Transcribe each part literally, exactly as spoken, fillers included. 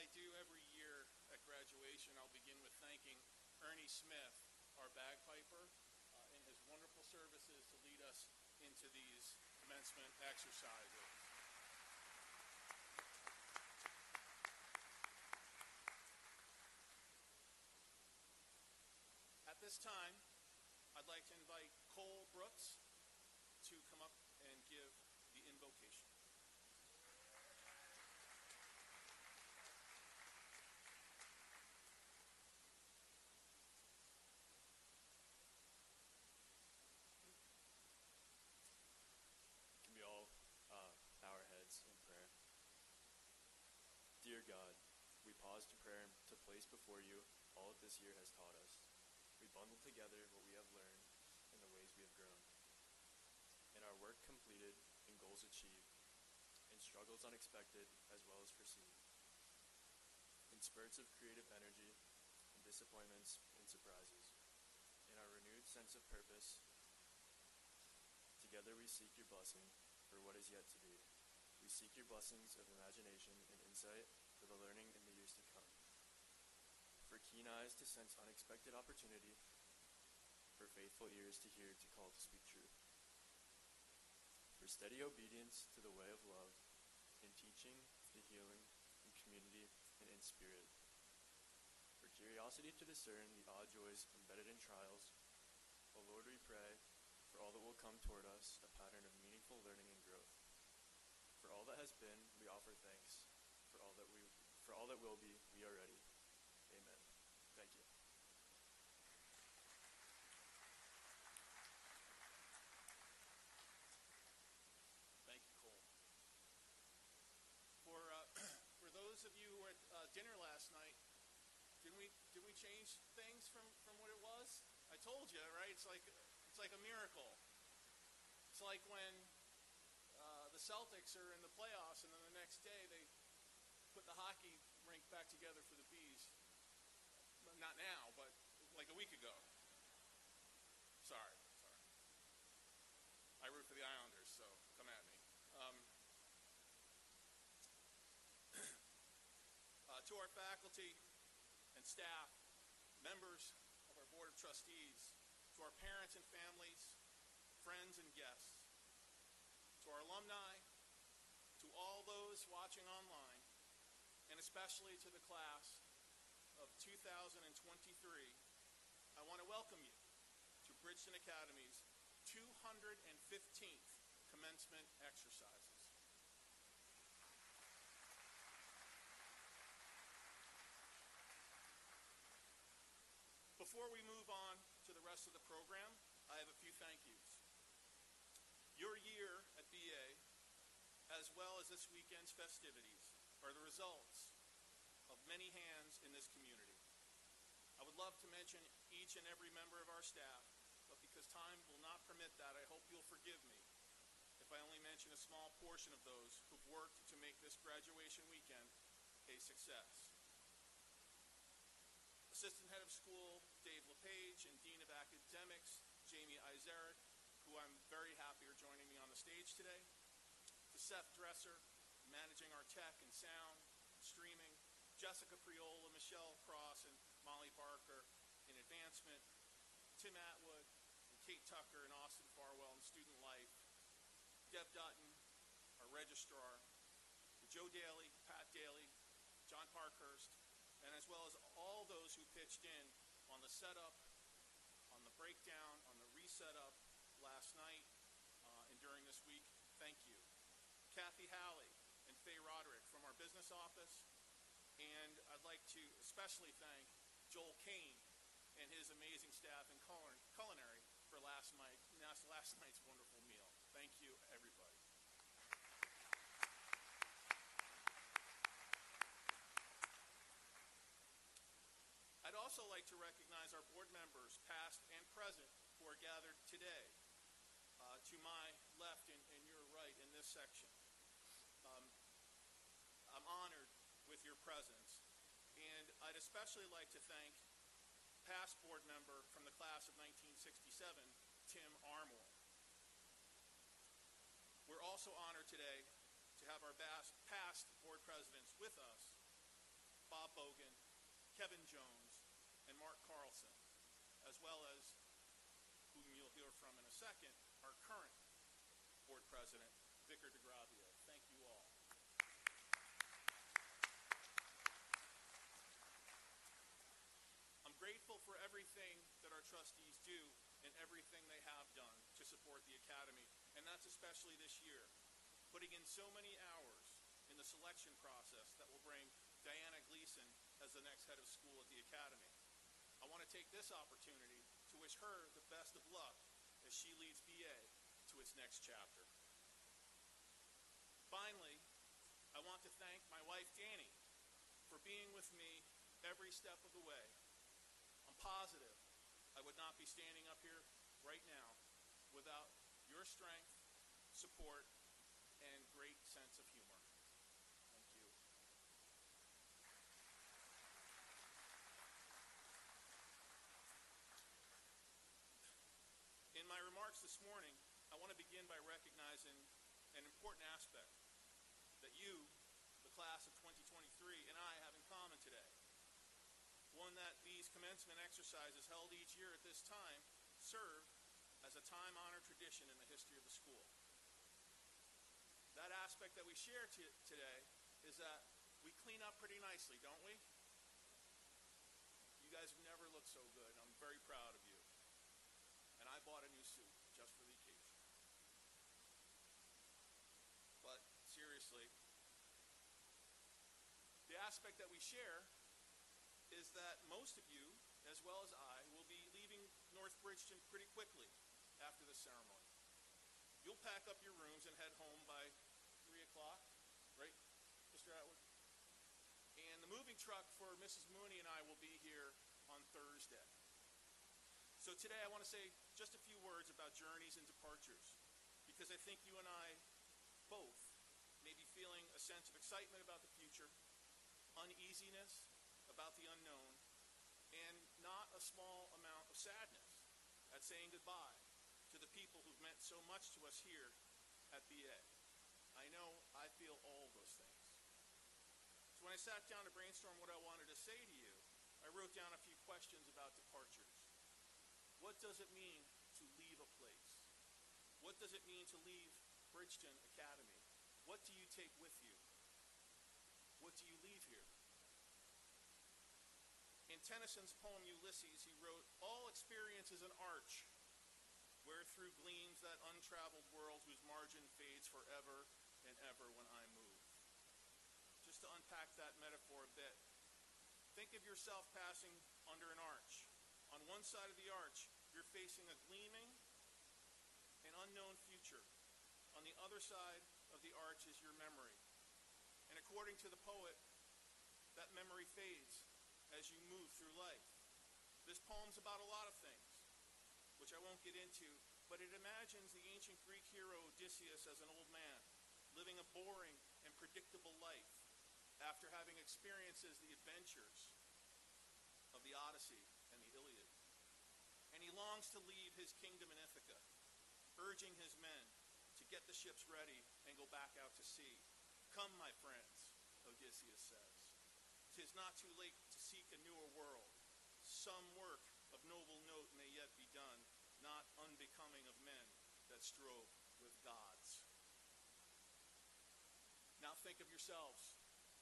I do every year at graduation, I'll begin with thanking Ernie Smith, our bagpiper, uh, in his wonderful services to lead us into these commencement exercises. At this time, I'd like to invite Cole Brooks to come up and give the invocation. Can we all uh, bow our heads in prayer? Dear God, we pause to prayer to place before you all that this year has taught us. We bundle together what we have learned and the ways we have grown. In our work completed and goals achieved, in struggles unexpected as well as foreseen, in spurts of creative energy and disappointments and surprises, in our renewed sense of purpose, together we seek your blessing for what is yet to be. We seek your blessings of imagination and insight for the learning in the years to come. For keen eyes to sense unexpected opportunity, for faithful ears to hear to call to speak truth. For steady obedience to the way of love, in teaching, in healing, in community, and in spirit. For curiosity to discern the odd joys embedded in trials, O Lord, we pray, for all that will come toward us, a pattern of meaningful learning and growth. For all that has been, we offer thanks. For all that we, for all that will be, we are ready. Amen. Thank you. Thank you, Cole. For uh, for those of you who were at uh, dinner last night, did we did we change things from, from what it was? I told you, right? It's like it's like a miracle. It's like when uh, the Celtics are in the playoffs, and then the next day they put the hockey rink back together for the Bees. Not now, but like a week ago. Sorry, sorry. I root for the Islanders, so come at me. Um, uh, to our faculty and staff, members of our Board of Trustees, to our parents and families, friends and guests, to our alumni, to all those watching online, and especially to the class of two thousand twenty-three, I want to welcome you to Bridgeton Academy's two hundred fifteenth Commencement Exercises. Before we move on to the rest of the program, I have a few thank yous. Your year at B A, as well as this weekend's festivities, are the results of many hands in this community. I would love to mention each and every member of our staff, but because time will not permit that, I hope you'll forgive me if I only mention a small portion of those who've worked to make this graduation weekend a success. Assistant Head of School, Dave LePage, and Dean of Academics, Jamie Izeric, who I'm very happy are joining me on the stage today. To Seth Dresser, managing our tech and sound, and streaming. Jessica Priola, Michelle Cross, and Molly Barker in advancement. Tim Atwood, and Kate Tucker, and Austin Farwell in student life. Deb Dutton, our registrar. Joe Daly, Pat Daly, John Parkhurst, and as well as all those who pitched in on the setup, on the breakdown, on the resetup last night uh, and during this week. Thank you. Kathy Halley and Faye Roderick from our business office. And I'd like to especially thank Joel Kane and his amazing staff in culinary for last, night, last night's wonderful meal. Thank you, everybody. I'd also like to recognize our board members, past and present, who are gathered today. Uh, to my left and, and your right in this section. Um, I'm honored with your presence, and I'd especially like to thank past board member from the class of nineteen sixty-seven, Tim Armour. We're also honored today to have our past board presidents with us, Bob Bogan, Kevin Jones, and Mark Carlson, as well as, whom you'll hear from in a second, our current board president, Vicar DeGravio. Thank you all. I'm grateful for everything that our trustees do and everything they have done to support the Academy, and that's especially this year, putting in so many hours in the selection process that will bring Diana Gleason as the next head of school at the Academy. I want to take this opportunity to wish her the best of luck as she leads B A to its next chapter. Finally, I want to thank my wife, Danny, for being with me every step of the way. I'm positive I would not be standing up here right now without your strength, support, and great sense of humor. Thank you. In my remarks this morning, I want to begin by recognizing an important aspect that you, the class of twenty twenty-three, and I have in common today. One that these commencement exercises held each year at this time serve as a time-honored tradition in the history of the school. That aspect that we share today is that we clean up pretty nicely, don't we? You guys have never looked so good. I'm very proud of you. And I bought a new suit just for the occasion. But seriously, the aspect that we share is that most of you, as well as I, will be leaving North Bridgeton pretty quickly after the ceremony. You'll pack up your rooms and head home by three o'clock, right, Mister Atwood? And the moving truck for Missus Mooney and I will be here on Thursday. So today I want to say just a few words about journeys and departures, because I think you and I both may be feeling a sense of excitement about the future, uneasiness about the unknown, and not a small amount of sadness at saying goodbye to the people who've meant so much to us here at B A. I know I feel all those things. So when I sat down to brainstorm what I wanted to say to you, I wrote down a few questions about departures. What does it mean to leave a place? What does it mean to leave Bridgeton Academy? What do you take with you? What do you leave here? In Tennyson's poem Ulysses, he wrote, "All experience is an arch, where through gleams that untraveled world whose margin fades forever and ever when I move." Just to unpack that metaphor a bit, think of yourself passing under an arch. On one side of the arch, you're facing a gleaming and unknown future. On the other side of the arch is your memory. And according to the poet, that memory fades as you move through life. This poem's about a lot of things, which I won't get into, but it imagines the ancient Greek hero Odysseus as an old man, living a boring and predictable life after having experiences the adventures of the Odyssey and the Iliad. And he longs to leave his kingdom in Ithaca, urging his men to get the ships ready and go back out to sea. "Come, my friends," Odysseus says. "'Tis not too late to seek a newer world. Some work of noble note may yet be done, not unbecoming of men that strove with gods." Now think of yourselves.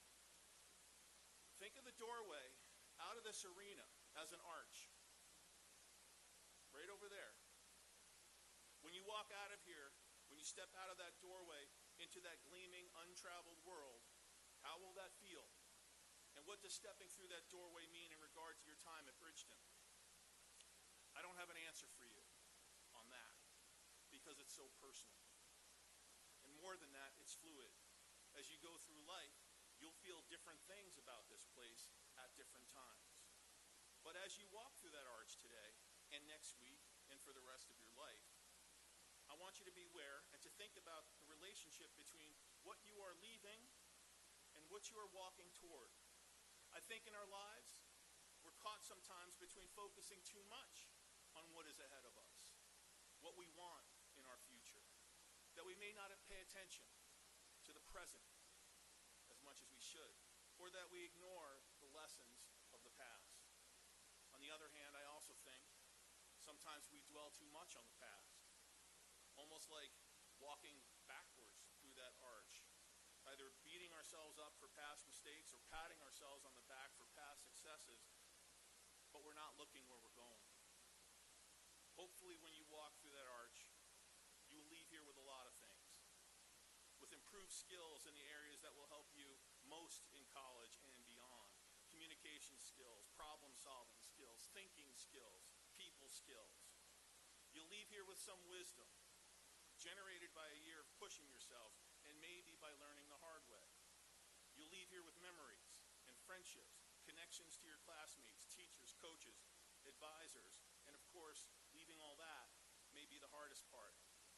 Think of the doorway out of this arena as an arch. Right over there. When you walk out of here, when you step out of that doorway into that gleaming, untraveled world, how will that feel? And what does stepping through that doorway mean in regard to your time at Bridgeton? I don't have an answer for you on that, because it's so personal. And more than that, it's fluid. As you go through life, you'll feel different things about this place at different times. But as you walk through that arch today, and next week, and for the rest of your life, I want you to be aware and to think about the relationship between what you are leaving and what you are walking toward. I think in our lives, we're caught sometimes between focusing too much on what is ahead of us, what we want in our future, that we may not pay attention to the present as much as we should, or that we ignore the the lessons of the past. On the other hand, I also think sometimes we dwell too much on the past, almost like walking backwards through that arch, either beating ourselves up for past mistakes or patting ourselves on the back for past successes, but we're not looking where we're going. Hopefully when you walk through that arch, you will leave here with a lot of things, with improved skills in the areas that will help you most in college and beyond. Communication skills, problem-solving skills, thinking skills, people skills. You'll leave here with some wisdom, generated by a year of pushing yourself, and maybe by learning the hard way. You'll leave here with memories and friendships, connections to your classmates, teachers, coaches, advisors, and of course, leaving all that may be the hardest part.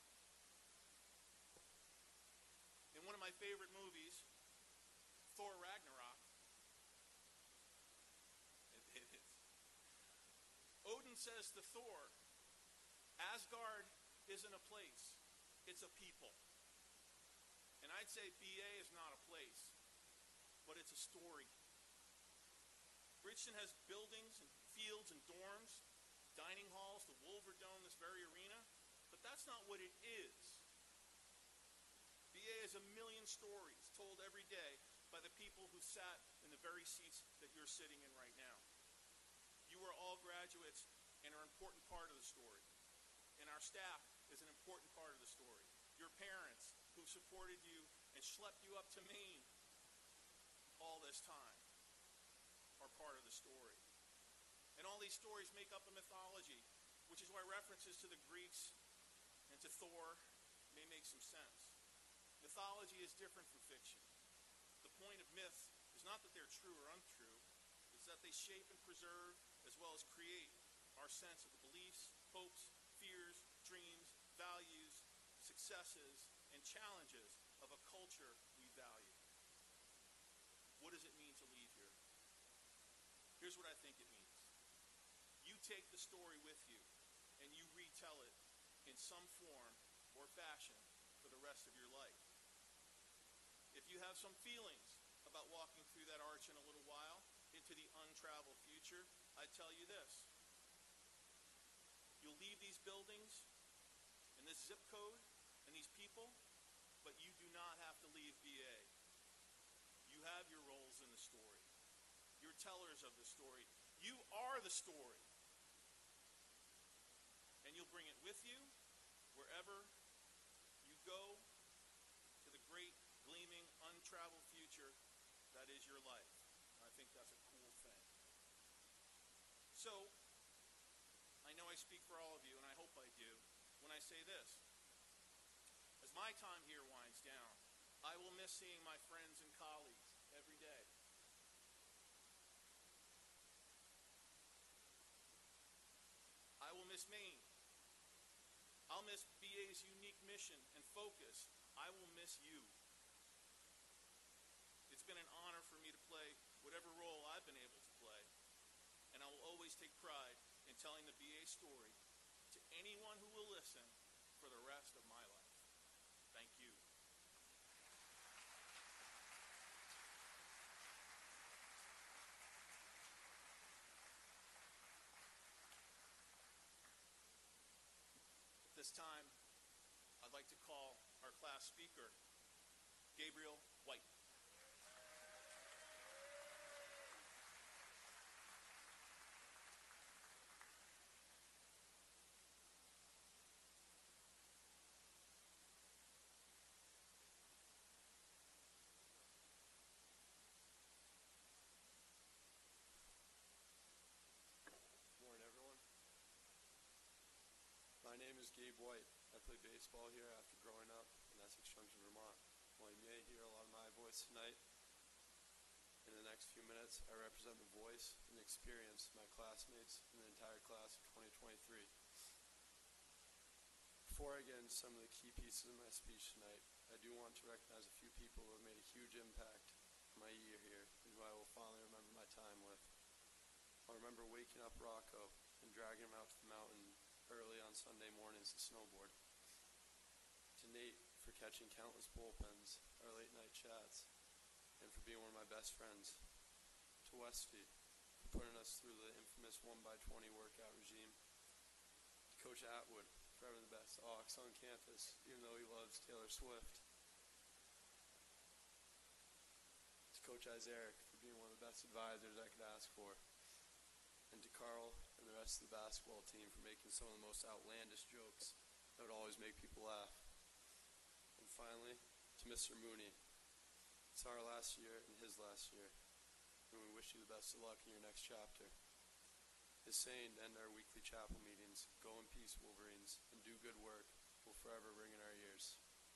In one of my favorite movies, Thor Ragnarok, it, it is, Odin says to Thor, Asgard isn't a place, it's a people. And I'd say B A is not a place, but it's a story. Bridgeton has buildings and fields and dorms, dining halls, the Wolver Dome, this very arena, but that's not what it is. B A is a million stories told every day by the people who sat in the very seats that you're sitting in right now. You are all graduates and are an important part of the story. And our staff is an important part of the story. Your parents who supported you and schlepped you up to Maine all this time are part of the story. And all these stories make up a mythology, which is why references to the Greeks and to Thor may make some sense. Mythology is different from fiction. The point of myths is not that they're true or untrue, it's that they shape and preserve as well as create our sense of the beliefs, hopes, fears, dreams, values, successes, and challenges of a culture we value. What does it mean to leave here? Here's what I think it means. You take the story with you, and you retell it in some form or fashion for the rest of your life. If you have some feelings about walking through that arch in a little while into the untraveled future, I tell you this. You'll leave these buildings and this zip code and these people, but you do not have to leave B A. You have your roles in the story. You're tellers of the story. You are the story. And you'll bring it with you wherever you go to the great, gleaming, untraveled future that is your life. And I think that's a cool thing. So, I know I speak for all of you, and I hope I do, when I say this. As my time here winds down, I will miss seeing my friends and colleagues every day. I will miss Maine. I'll miss B A's unique mission and focus. I will miss you. It's been an honor for me to play whatever role I've been able to play, and I will always take pride in telling the B A story to anyone who will listen for the rest of my life. Thank you. At this time, I'd like to call our class speaker, Gabriel White. Morning, everyone. My name is Gabe White. I play baseball here after growing up in Essex Junction, Vermont. While you may hear a lot of my voice tonight, in the next few minutes, I represent the voice and experience of my classmates and the entire class of twenty twenty-three. Before I get into some of the key pieces of my speech tonight, I do want to recognize a few people who have made a huge impact on my year here and who I will fondly remember my time with. I'll remember waking up Rocco and dragging him out to the mountain early on Sunday mornings to snowboard. To Nate for catching countless bullpens, our late night chats, and for being one of my best friends. To to Westy for putting us through the infamous one by twenty workout regime. To Coach Atwood for having the best aux on campus, even though he loves Taylor Swift. To Coach Isaac for being one of the best advisors I could ask for. And to Carl and the rest of the basketball team for making some of the most outlandish jokes that would always make people laugh. And finally, to Mister Mooney. It's our last year and his last year, and we wish you the best of luck in your next chapter. His saying to end our weekly chapel meetings, "Go in peace, Wolverines, and do good work," will forever ring in our ears.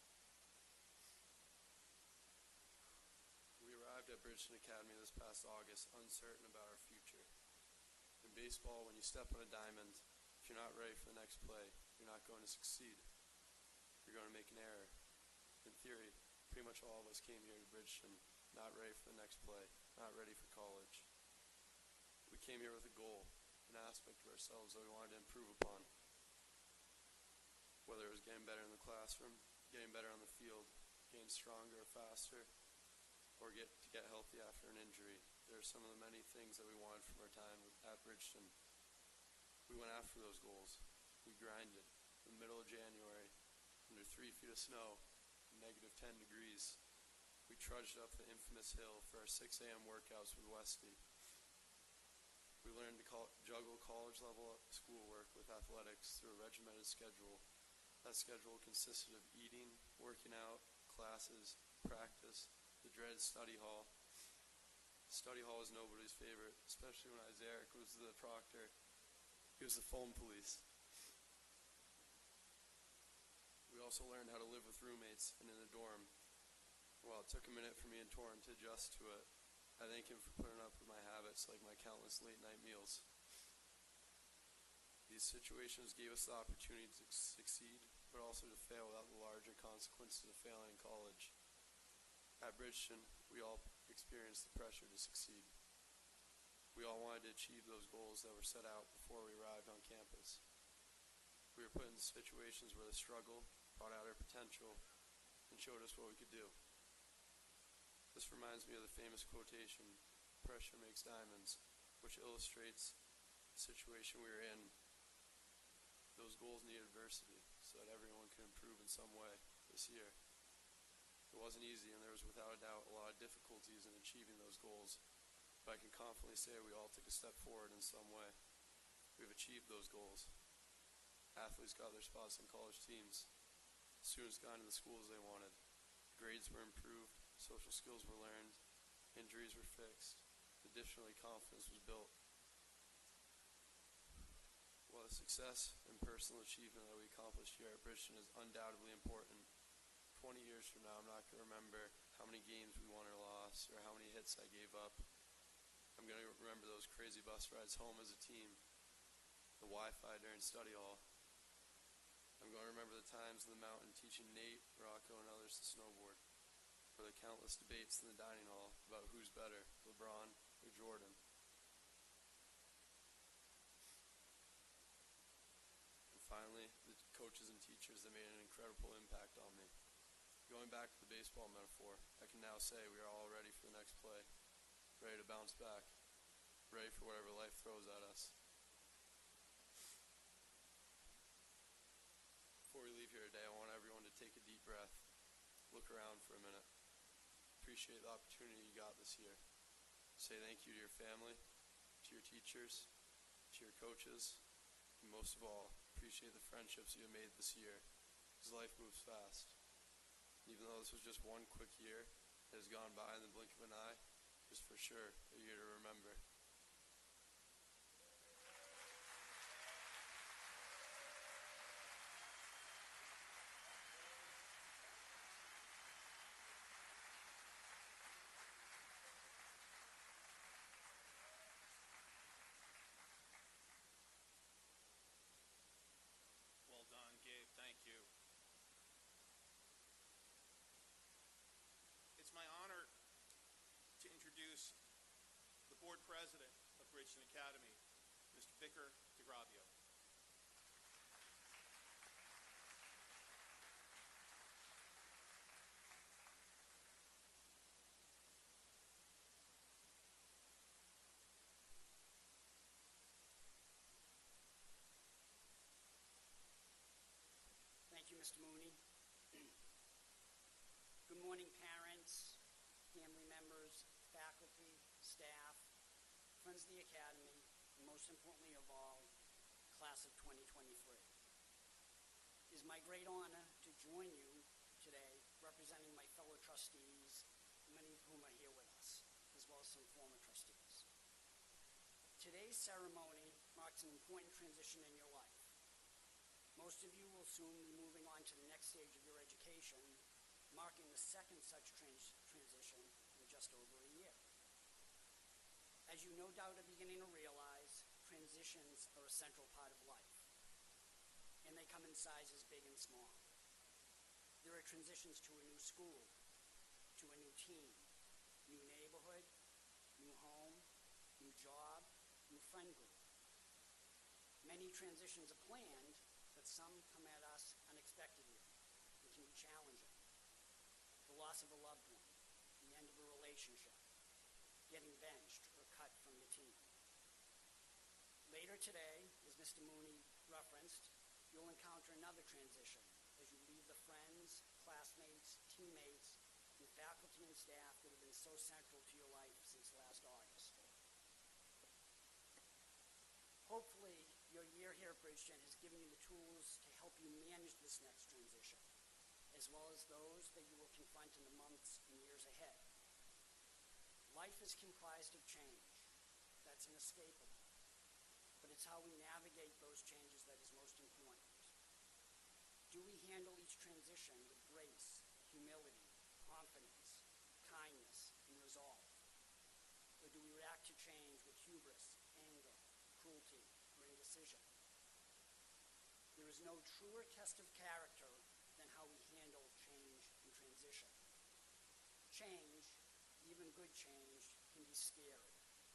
We arrived at Bridgeton Academy this past August, uncertain about our future. In baseball, when you step on a diamond, if you're not ready for the next play, you're not going to succeed. You're going to make an error. In theory, pretty much all of us came here to Bridgeton not ready for the next play, not ready for college. We came here with a goal, an aspect of ourselves that we wanted to improve upon. Whether it was getting better in the classroom, getting better on the field, getting stronger or faster, or get to get healthy after an injury. There are some of the many things that we wanted from our time at Bridgeton. We went after those goals. We grinded in the middle of January, under three feet of snow, negative ten degrees. We trudged up the infamous hill for our six a.m. workouts with Westy. We learned to call, juggle college-level schoolwork with athletics through a regimented schedule. That schedule consisted of eating, working out, classes, practice, the dreaded study hall. Study hall was nobody's favorite, especially when Isaac was the proctor. He was the phone police. We also learned how to live with roommates and in a dorm. While it took a minute for me and Torrin to adjust to it, I thank him for putting up with my habits like my countless late-night meals. These situations gave us the opportunity to succeed, but also to fail without the larger consequences of failing in college. At Bridgeton, we all experienced the pressure to succeed. We all wanted to achieve those goals that were set out before we arrived on campus. We were put in situations where the struggle brought out our potential and showed us what we could do. This reminds me of the famous quotation, "Pressure makes diamonds," which illustrates the situation we were in. Those goals need adversity so that everyone can improve in some way this year. It wasn't easy, and there was without a doubt a lot of difficulties in achieving those goals, but I can confidently say we all took a step forward in some way. We've achieved those goals. Athletes got their spots on college teams. Students got into the schools they wanted. Grades were improved. Social skills were learned. Injuries were fixed. Additionally, confidence was built. While the success and personal achievement that we accomplished here at Bridgeton is undoubtedly important, twenty years from now, I'm not going to remember how many games we won or lost or how many hits I gave up. I'm going to remember those crazy bus rides home as a team, the Wi-Fi during study hall. I'm going to remember the times in the mountain teaching Nate, Rocco, and others to snowboard, or the countless debates in the dining hall about who's better, LeBron or Jordan. And finally, the coaches and teachers that made an incredible impact on me. Going back to the baseball metaphor, I can now say we are all ready for the next play, ready to bounce back, ready for whatever life throws at us. Before we leave here today, I want everyone to take a deep breath, look around for a minute, appreciate the opportunity you got this year. Say thank you to your family, to your teachers, to your coaches, and most of all, appreciate the friendships you have made this year, because life moves fast. Even though this was just one quick year that has gone by in the blink of an eye, it's for sure a year to remember. Well done, Gabe. Thank you. It's my honor to introduce the board president of Bridgeton Academy, Mister Vicar DeGravio. Mister Mooney. Good morning, parents, family members, faculty, staff, friends of the Academy, and most importantly of all, class of twenty twenty-three. It is my great honor to join you today representing my fellow trustees, many of whom are here with us, as well as some former trustees. Today's ceremony marks an important transition in your life. Most of you will soon be moving on to the next stage of your education, marking the second such trans transition in just over a year. As you no doubt are beginning to realize, transitions are a central part of life, and they come in sizes big and small. There are transitions to a new school, to a new team, new neighborhood, new home, new job, new friend group. Many transitions are planned, but some come at us unexpectedly and can be challenging. The loss of a loved one, the end of a relationship, getting benched or cut from the team. Later today, as Mister Mooney referenced, you'll encounter another transition as you leave the friends, classmates, teammates, and faculty and staff that have been so central to your life since last August. Hopefully, your year here at Bridgeton has given you the tools to help you manage this next transition, as well as those that you will confront in the months and years ahead. Life is comprised of change. That's inescapable. But it's how we navigate those changes that is most important. Do we handle each transition with grace, humility, confidence, kindness, and resolve? Or do we react to change with hubris, anger, cruelty, or indecision? There is no truer test of character than how we handle change and transition. Change, even good change, can be scary.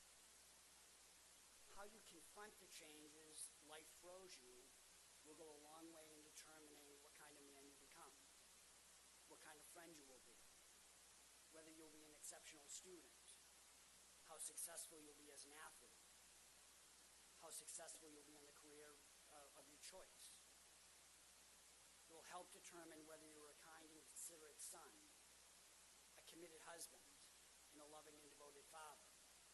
How you confront the changes life throws you will go a long way in determining what kind of man you become, what kind of friend you will be, whether you'll be an exceptional student, how successful you'll be as an athlete, how successful you'll be in the career uh, of your choice. It will help determine whether you're a kind and considerate son, a committed husband, and a loving and devoted father.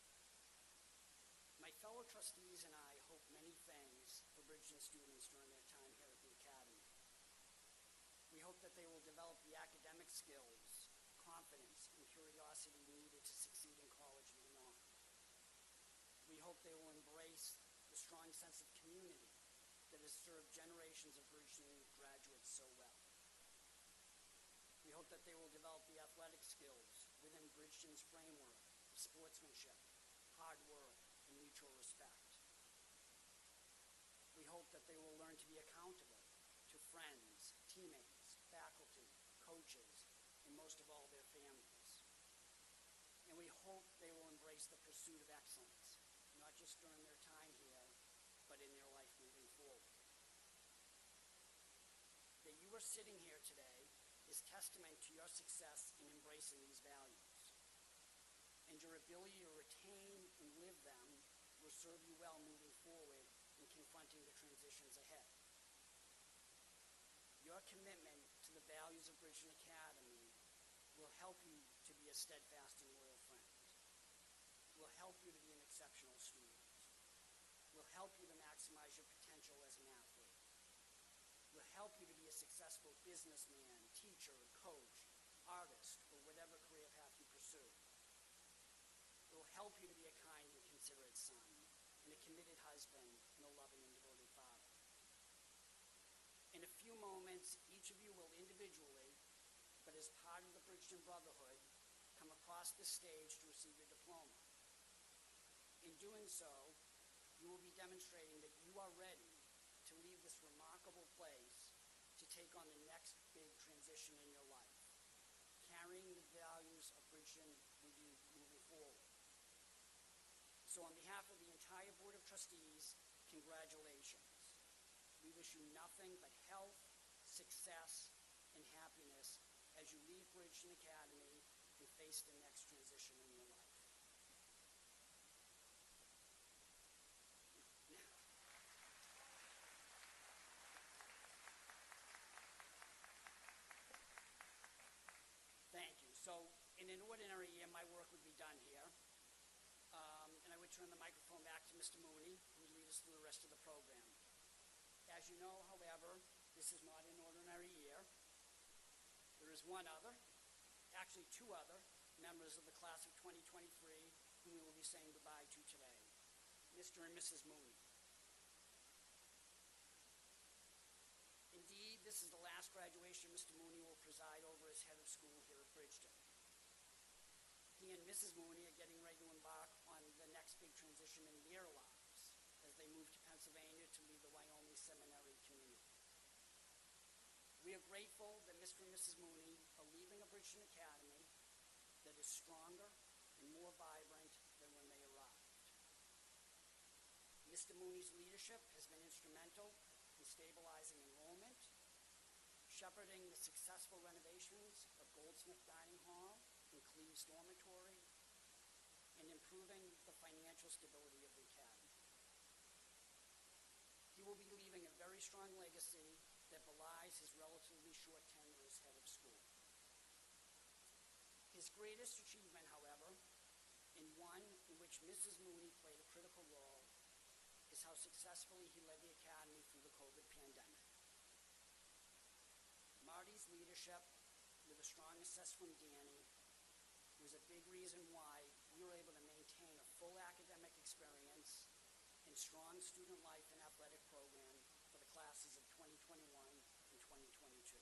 My fellow trustees and I hope many things for Bridgeton students during their time here at the Academy. We hope that they will develop the academic skills, confidence, and curiosity needed to succeed in college and beyond. We hope they will embrace the strong sense of community that has served generations of Bridgeton graduates so well. We hope that they will develop the athletic skills within Bridgeton's framework of sportsmanship, hard work, and mutual respect. We hope that they will learn to be accountable to friends, teammates, faculty, coaches, and most of all, their families. And we hope they will embrace the pursuit of excellence, not just during their time here, but in their life moving forward. That you are sitting here today is testament to your success in embracing these values. And your ability to retain and live them will serve you well moving forward in confronting the transitions ahead. Your commitment to the values of Bridgeton Academy will help you to be a steadfast and loyal friend. Will help you to be an exceptional student. Will help you to maximize your potential as an athlete. Will help you to be a successful businessman, teacher, coach, artist, or whatever career path you pursue. It will help you to be a kind and considerate son, and a committed husband, and a loving and devoted father. In a few moments, each of you will individually, but as part of the Bridgeton Brotherhood, come across the stage to receive your diploma. In doing so, you will be demonstrating that you are ready to leave this remarkable place to take on the next big transition in your life, carrying the values of Bridgeton with you moving forward. So on behalf of the entire Board of Trustees, congratulations. We wish you nothing but health, success, and happiness as you leave Bridgeton Academy and face the next transition in your life. ordinary year, my work would be done here, um, and I would turn the microphone back to Mister Mooney, who would lead us through the rest of the program. As you know, however, this is not an ordinary year. There is one other, actually two other, members of the class of twenty twenty-three whom we will be saying goodbye to today, Mister and Missus Mooney. Indeed, this is the last graduation Mister Mooney will preside over as head of school here at Bridgeton. He and Missus Mooney are getting ready to embark on the next big transition in their lives as they move to Pennsylvania to lead the Wyoming Seminary community. We are grateful that Mister and Missus Mooney are leaving a Bridgeton Academy that is stronger and more vibrant than when they arrived. Mister Mooney's leadership has been instrumental in stabilizing enrollment, shepherding the successful renovations of Goldsmith Dining Hall and Cleves Dormitory, and improving the financial stability of the academy. He will be leaving a very strong legacy that belies his relatively short tenure as head of school. His greatest achievement, however, and one in which Missus Mooney played a critical role, is how successfully he led the academy through the COVID pandemic. Marty's leadership, with a strong assist from Danny, was a big reason why we were able to maintain a full academic experience and strong student life and athletic program for the classes of twenty twenty-one and twenty twenty-two.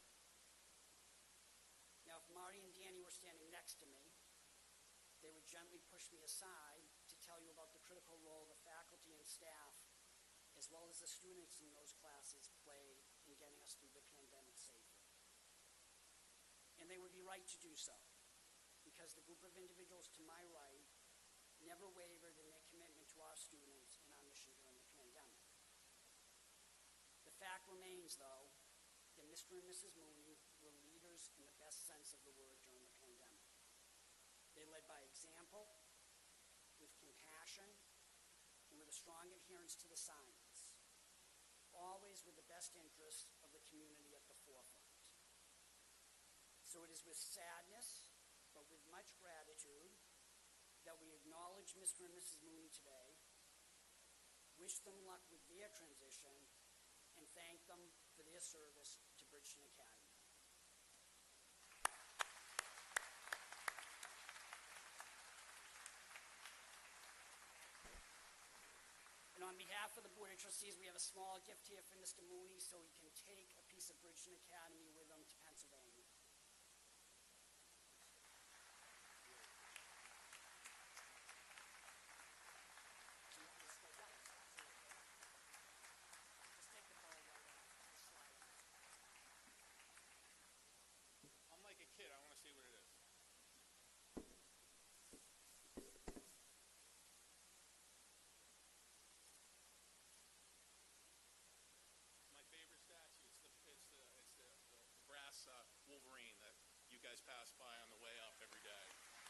Now, if Marty and Danny were standing next to me, they would gently push me aside to tell you about the critical role the faculty and staff, as well as the students in those classes, played in getting us through the pandemic safely. And they would be right to do so, because the group of individuals to my right never wavered in their commitment to our students and our mission during the pandemic. The fact remains, though, that Mister and Missus Mooney were leaders in the best sense of the word during the pandemic. They led by example, with compassion, and with a strong adherence to the science, always with the best interests of the community at the forefront. So it is with sadness, but with much gratitude, that we acknowledge Mister and Missus Mooney today, wish them luck with their transition, and thank them for their service to Bridgeton Academy. And on behalf of the Board of Trustees, we have a small gift here for Mister Mooney so he can take a piece of Bridgeton Academy with him to Pennsylvania. I'm like a kid. I want to see what it is. My favorite statue. It's the it's the it's the, the, the brass uh, Wolverine that you guys pass by on the way up every day.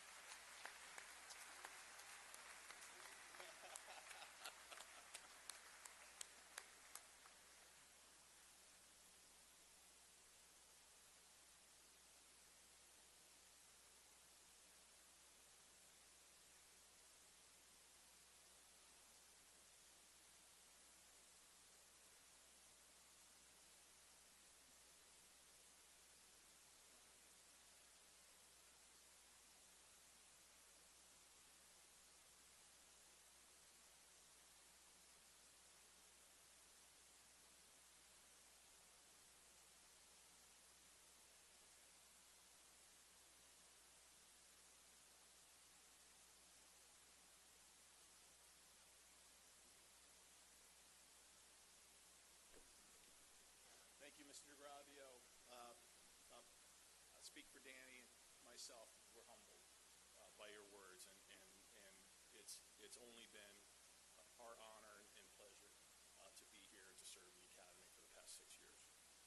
Thank you, Mister DeGravio. Uh, uh, I speak for Danny and myself. We're humbled uh, by your words, and, and, and it's it's only been our honor and, and pleasure uh, to be here to serve the Academy for the past six years.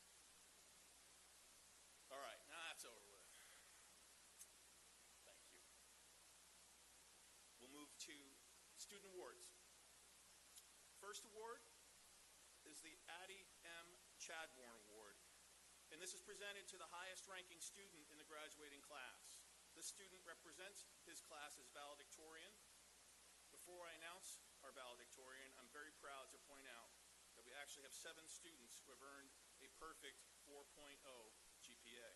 All right, now that's over with. Thank you. We'll move to student awards. First award is the Addie M. Chadbourne Award, and this is presented to the highest ranking student in the graduating class. This student represents his class as valedictorian. Before I announce our valedictorian, I'm very proud to point out that we actually have seven students who have earned a perfect four point oh G P A.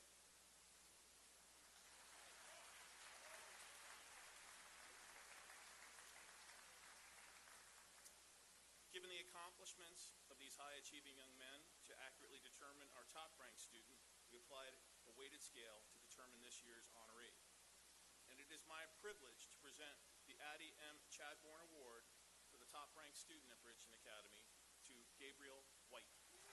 Given the accomplishments of these high-achieving young men, to accurately determine our top-ranked student, we applied a weighted scale to determine this year's honoree. And it is my privilege to present the Addie M. Chadbourne Award for the top-ranked student at Bridgeton Academy to Gabriel White.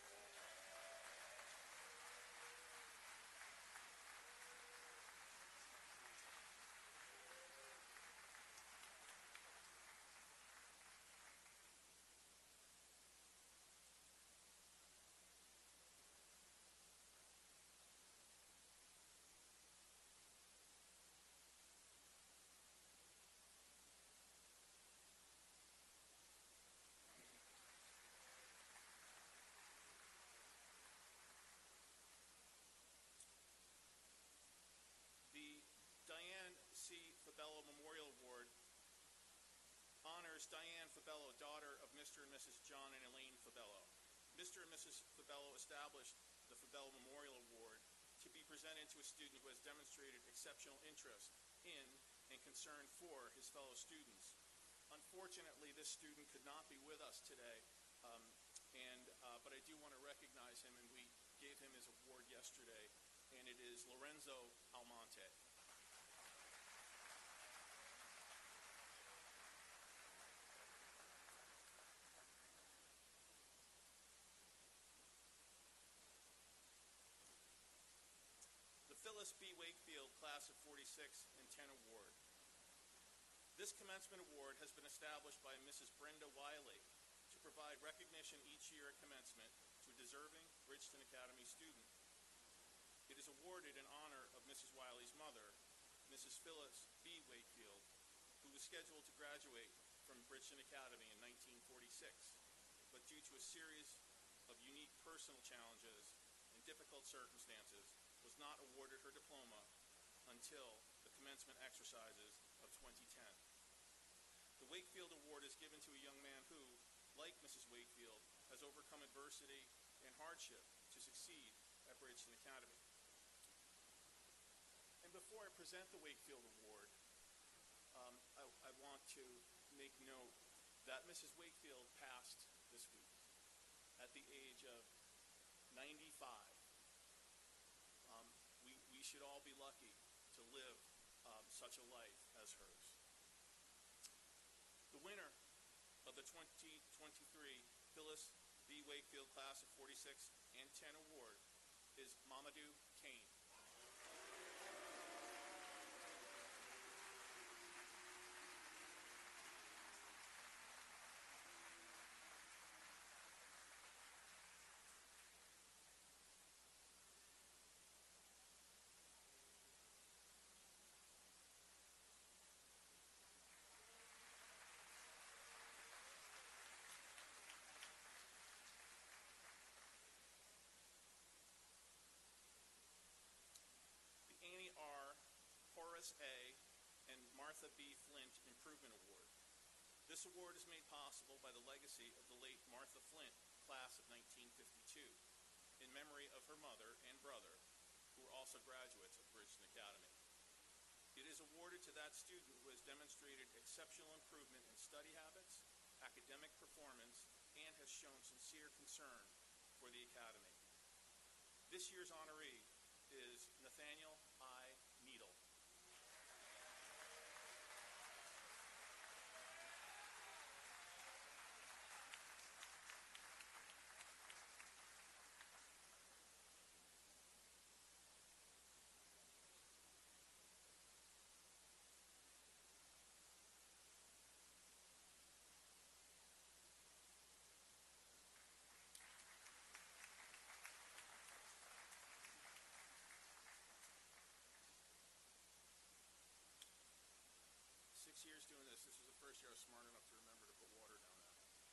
The Diane C. Fabello Memorial Award honors Diane Fabello, daughter of Mister and Missus John and Elaine Fabello. Mister and Missus Fabello established the Fabello Memorial Award to be presented to a student who has demonstrated exceptional interest in and concern for his fellow students. Unfortunately, this student could not be with us today, um, and uh, but I do want to recognize him, and we gave him his award yesterday, and it is Lorenzo Almonte. The Phyllis B. Wakefield Class of forty-six and ten Award. This commencement award has been established by Missus Brenda Wiley to provide recognition each year at commencement to a deserving Bridgeton Academy student. It is awarded in honor of Missus Wiley's mother, Missus Phyllis B. Wakefield, who was scheduled to graduate from Bridgeton Academy in nineteen forty-six, but due to a series of unique personal challenges and difficult circumstances, was not awarded her diploma until the commencement exercises of twenty ten. The Wakefield Award is given to a young man who, like Missus Wakefield, has overcome adversity and hardship to succeed at Bridgeton Academy. And before I present the Wakefield Award, um, I, I want to make note that Missus Wakefield passed this week at the age of ninety-five. Um, we, we should all be lucky to live um, such a life as hers. The winner of the twenty twenty-three Phyllis B. Wakefield Class of forty-six and ten Award is Mamadou Kane. Annie R., Horace A., and Martha B. Flint Improvement Award. This award is made possible by the legacy of the late Martha Flint, class of nineteen fifty-two, in memory of her mother and brother, who were also graduates of Bridgeton Academy. It is awarded to that student who has demonstrated exceptional improvement in study habits, academic performance, and has shown sincere concern for the Academy. This year's honoree is Nathaniel I. Needle. Six years doing this, this was the first year I was smart enough to remember to put water down that.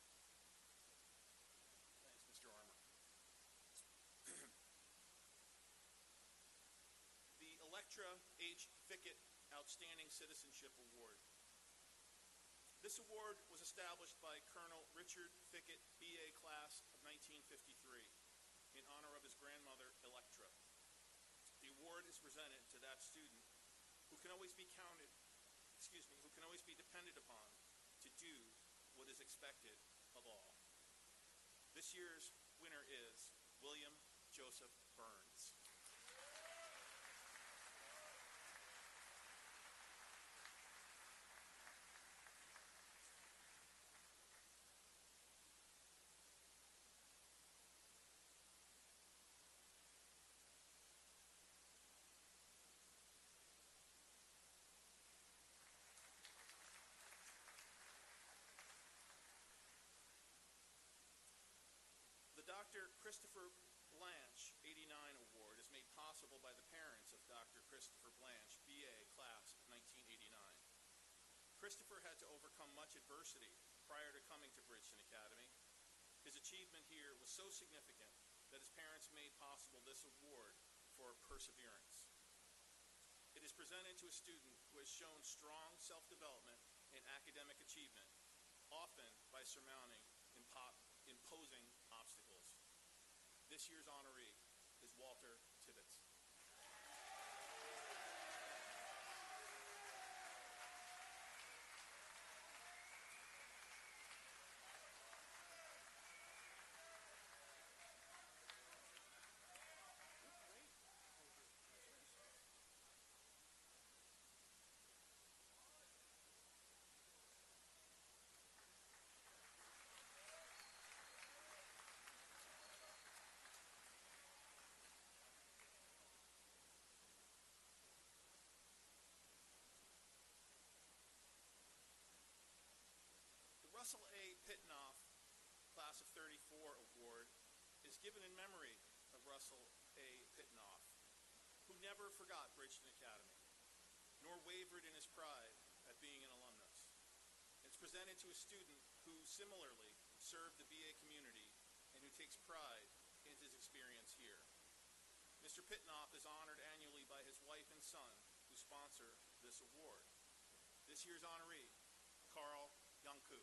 Thanks, Mister Armour. The Electra H. Fickett Outstanding Citizenship Award. This award was established by Colonel Richard Fickett, B A class of nineteen fifty-three, in honor of his grandmother, Electra. The award is presented to that student who can always be counted, excuse me, who can always be depended upon to do what is expected of all. This year's winner is William Joseph Burns. The Doctor Christopher Blanche eighty-nine Award is made possible by the parents of Doctor Christopher Blanche, B A class of nineteen eighty-nine. Christopher had to overcome much adversity prior to coming to Bridgeton Academy. His achievement here was so significant that his parents made possible this award for perseverance. It is presented to a student who has shown strong self-development and academic achievement, often by surmounting impo- imposing obstacles. This year's honoree is Walter Tibbetts. The Russell A. Pittenoff Class of thirty-four Award is given in memory of Russell A. Pittenoff, who never forgot Bridgeton Academy, nor wavered in his pride at being an alumnus. It's presented to a student who similarly served the B A community and who takes pride in his experience here. Mister Pittenoff is honored annually by his wife and son, who sponsor this award. This year's honoree, Carl Youngku.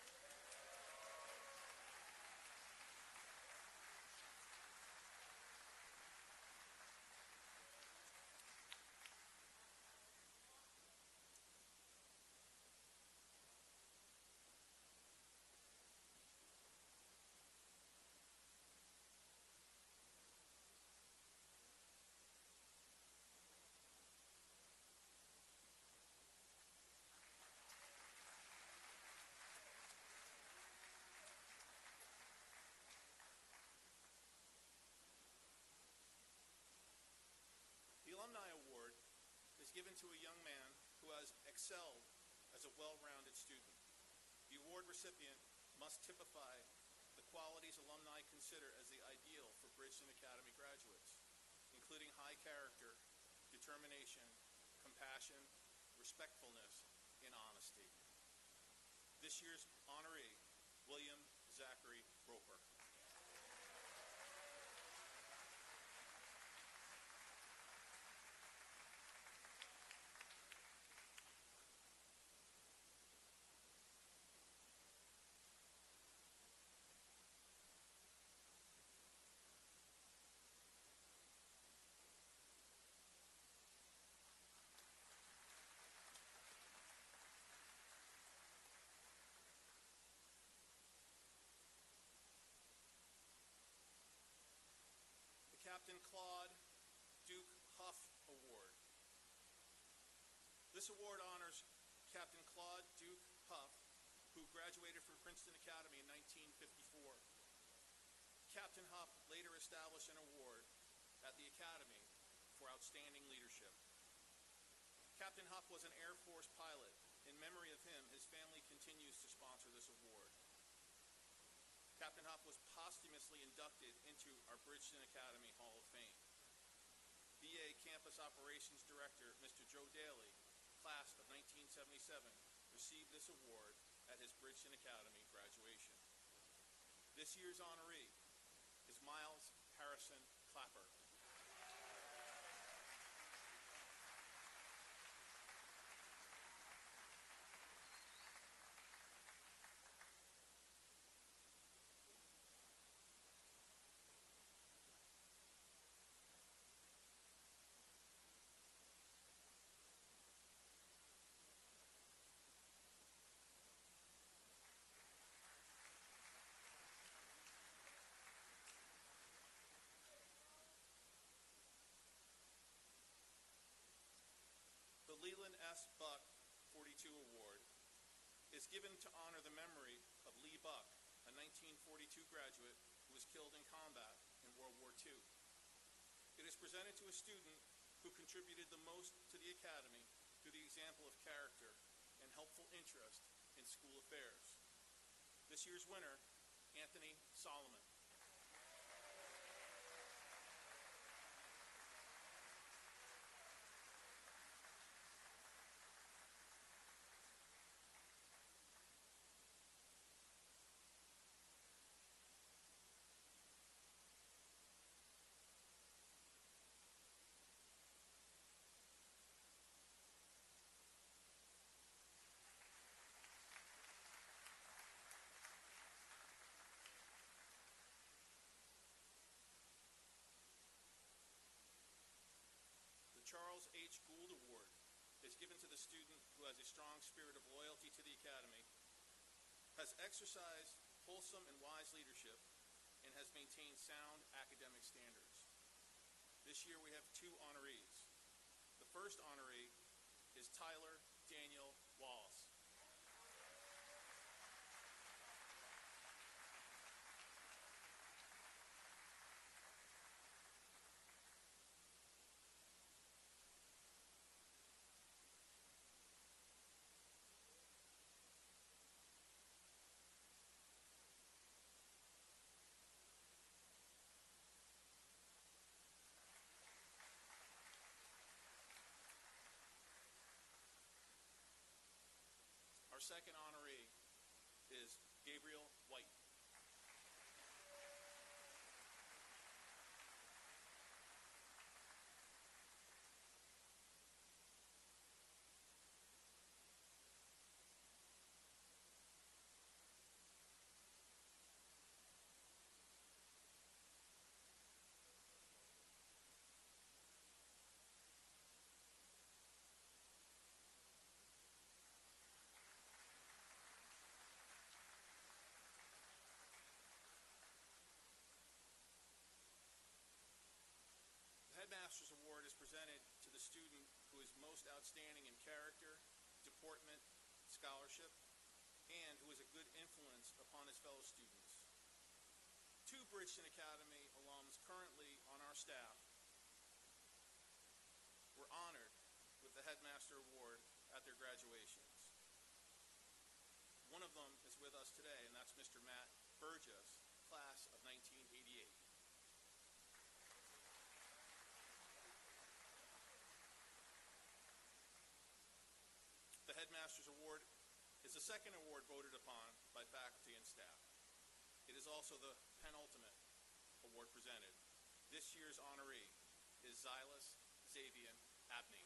The Alumni Award is given to a young man who has excelled as a well-rounded student. The award recipient must typify the qualities alumni consider as the ideal for Bridgeton Academy graduates, including high character, determination, compassion, respectfulness, and honesty. This year's honoree, William Zachary Roper. The Captain Claude Duke Huff Award. This award honors Captain Claude Duke Huff, who graduated from Princeton Academy in nineteen fifty-four. Captain Huff later established an award at the Academy for outstanding leadership. Captain Huff was an Air Force pilot. In memory of him, his family continues to sponsor this award. Captain Huff was posthumously inducted into our Bridgeton Academy Hall of Fame. B A Campus Operations Director, Mister Joe Daly, class of nineteen seventy-seven, received this award at his Bridgeton Academy graduation. This year's honoree is Miles Harrison Clapper. is given to honor the memory of Lee Buck, a nineteen forty-two graduate who was killed in combat in World War Two. It is presented to a student who contributed the most to the Academy through the example of character and helpful interest in school affairs. This year's winner, Anthony Solomon. The Charles H. Gould Award is given to the student who has a strong spirit of loyalty to the Academy, has exercised wholesome and wise leadership, and has maintained sound academic standards. This year we have two honorees. The first honoree is Tyler Daniel Wallace. Our second honoree is Gabriel White. The Headmaster's Award is presented to the student who is most outstanding in character, deportment, scholarship, and who is a good influence upon his fellow students. Two Bridgeton Academy alums currently on our staff were honored with the Headmaster Award at their graduations. One of them is with us today, and that's Mister Matt Burgess, class of nineteen eighty-eight. The Headmaster's Award is the second award voted upon by faculty and staff. It is also the penultimate award presented. This year's honoree is Xylas Xavier Abney.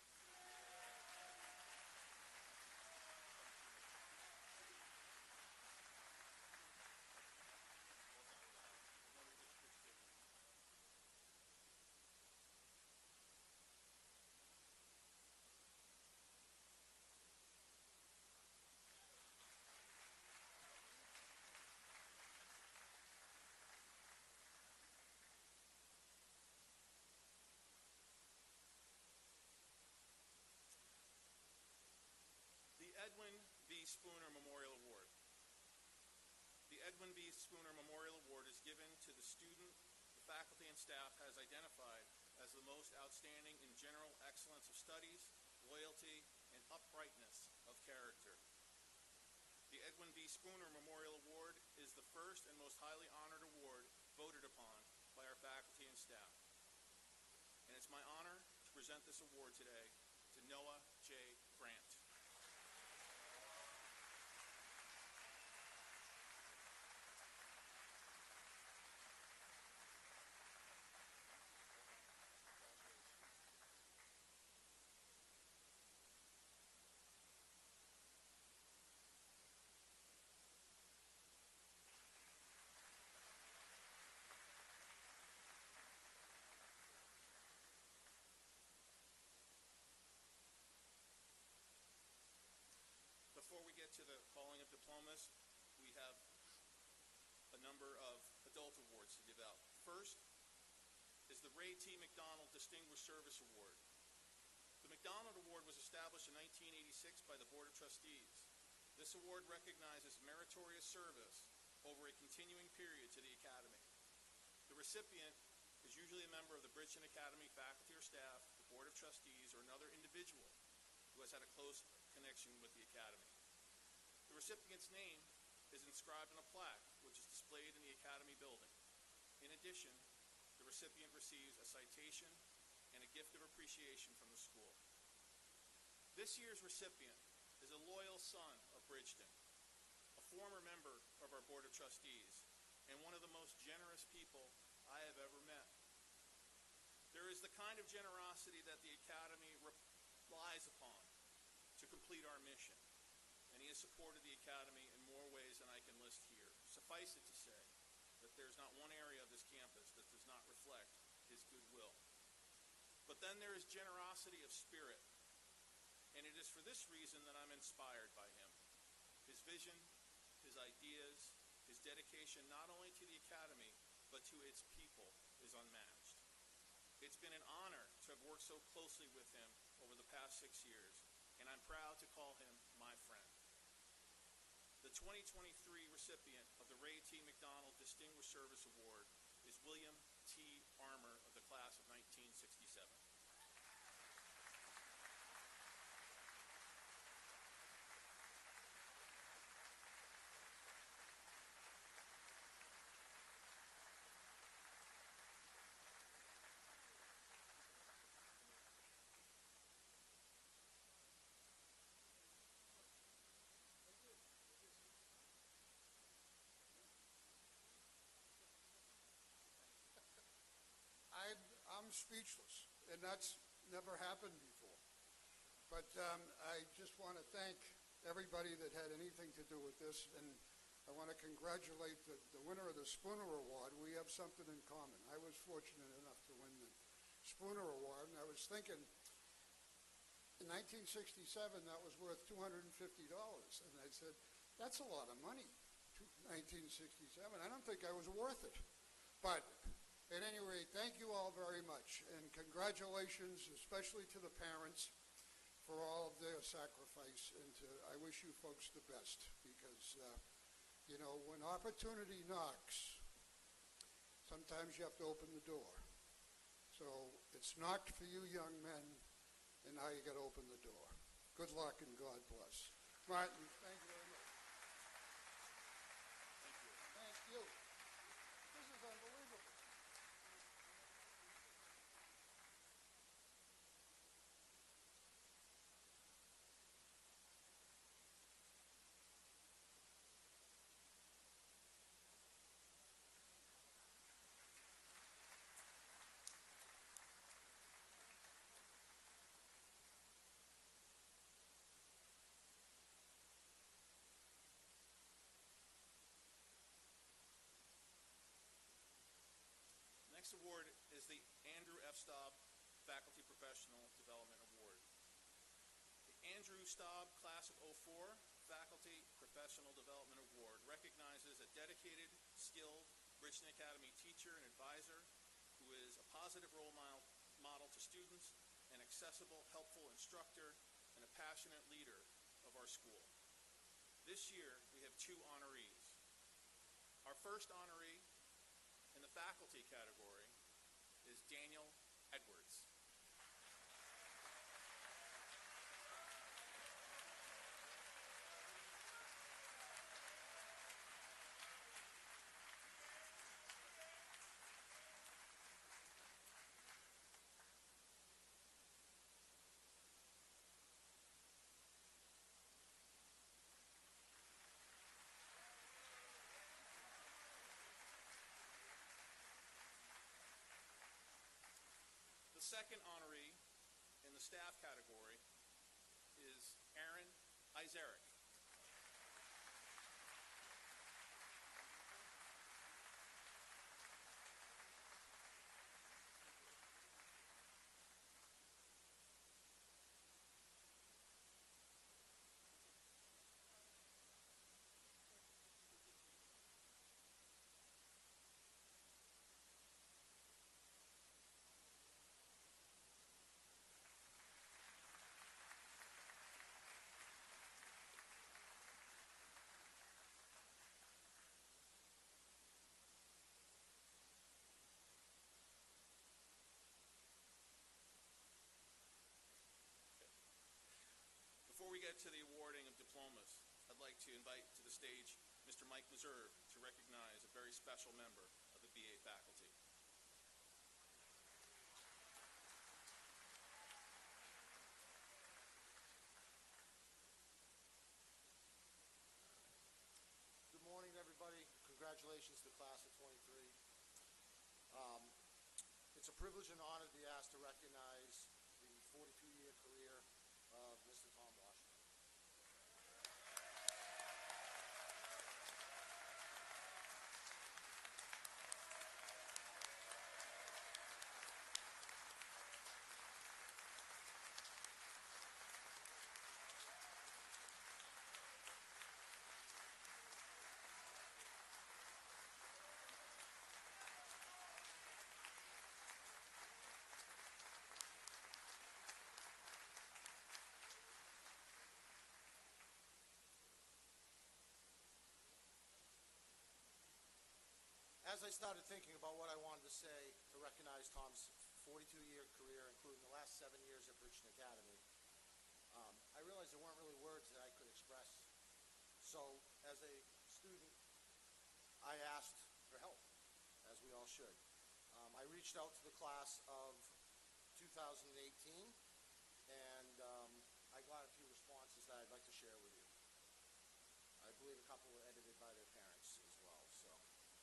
The Edwin B. Spooner Memorial Award. The Edwin B. Spooner Memorial Award is given to the student the faculty and staff has identified as the most outstanding in general excellence of studies, loyalty, and uprightness of character. The Edwin B. Spooner Memorial Award is the first and most highly honored award voted upon by our faculty and staff. And it's my honor to present this award today to Noah J. Grant. Before we get to the calling of diplomas, we have a number of adult awards to give out. First is the Ray T. McDonald Distinguished Service Award. The McDonald Award was established in nineteen eighty-six by the Board of Trustees. This award recognizes meritorious service over a continuing period to the Academy. The recipient is usually a member of the Bridgeton Academy faculty or staff, the Board of Trustees, or another individual who has had a close connection with the Academy. The recipient's name is inscribed on a plaque, which is displayed in the Academy building. In addition, the recipient receives a citation and a gift of appreciation from the school. This year's recipient is a loyal son of Bridgeton, a former member of our Board of Trustees, and one of the most generous people I have ever met. There is the kind of generosity that the Academy relies upon to complete our mission, and he has supported the Academy in more ways than I can list here. Suffice it to say that there's not one area of this campus that does not reflect his goodwill. But then there is generosity of spirit, and it is for this reason that I'm inspired by him. His vision, his ideas, his dedication not only to the Academy, but to its people is unmatched. It's been an honor to have worked so closely with him over the past six years, and I'm proud to call him my friend. The twenty twenty-three recipient of the Ray T. McDonald Distinguished Service Award is William T. Armour of the class of nineteen sixty-seven. I, I'm speechless, and that's never happened before. But um, I just want to thank everybody that had anything to do with this, and I want to congratulate the, the winner of the Spooner Award. We have something in common. I was fortunate enough to win the Spooner Award, and I was thinking, in nineteen sixty-seven, that was worth two hundred fifty dollars. And I said, that's a lot of money, nineteen sixty-seven. I don't think I was worth it. But at any rate, thank you all very much, and congratulations, especially to the parents, for all of their sacrifice, and to, I wish you folks the best, because, uh, you know, when opportunity knocks, sometimes you have to open the door. So it's knocked for you young men, and now you got to open the door. Good luck, and God bless. Martin, thank you very much. Thank you. Thank you. This is unbelievable. Next award is the Andrew F. Staub Faculty Professional Development Award. The Andrew Staub Class of oh four Faculty Professional Development Award recognizes a dedicated, skilled Bridgeton Academy teacher and advisor who is a positive role model to students, an accessible, helpful instructor, and a passionate leader of our school. This year, we have two honorees. Our first honoree in the faculty category is Daniel Edwards. The second honoree in the staff category is Aaron Iseric. get to the awarding of diplomas, I'd like to invite to the stage Mister Mike Meserve to recognize a very special member of the B A faculty. Good morning, everybody. Congratulations to the class of twenty-three. Um, it's a privilege and honor to be asked to recognize the forty-two-year career of Mister Tom Washington. As I started thinking about what I wanted to say to recognize Tom's forty-two-year career, including the last seven years at Bridgeton Academy, um, I realized there weren't really words that I could express. So, as a student, I asked for help, as we all should. Um, I reached out to the class of two thousand eighteen, and um, I got a few responses that I'd like to share with you. I believe a couple were edited by their parents as well. So.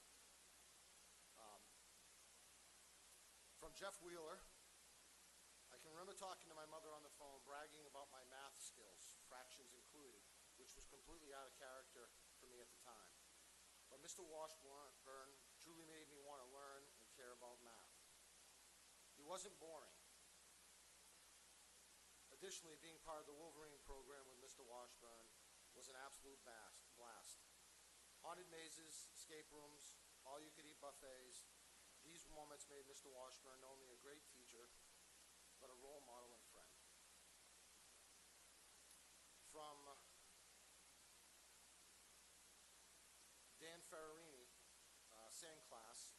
Um, from Jeff Wheeler, I can remember talking to my mother on the phone, bragging about my math skills, fractions included, which was completely out of character for me at the time. But Mister Washburn truly made me want to learn and care about math. He wasn't boring. Additionally, being part of the Wolverine program with Mister Washburn was an absolute blast. Haunted mazes, escape rooms, all-you-could-eat buffets. These moments made Mister Washburn not only a great teacher, but a role model and friend. From Dan Ferrarini, uh, same class,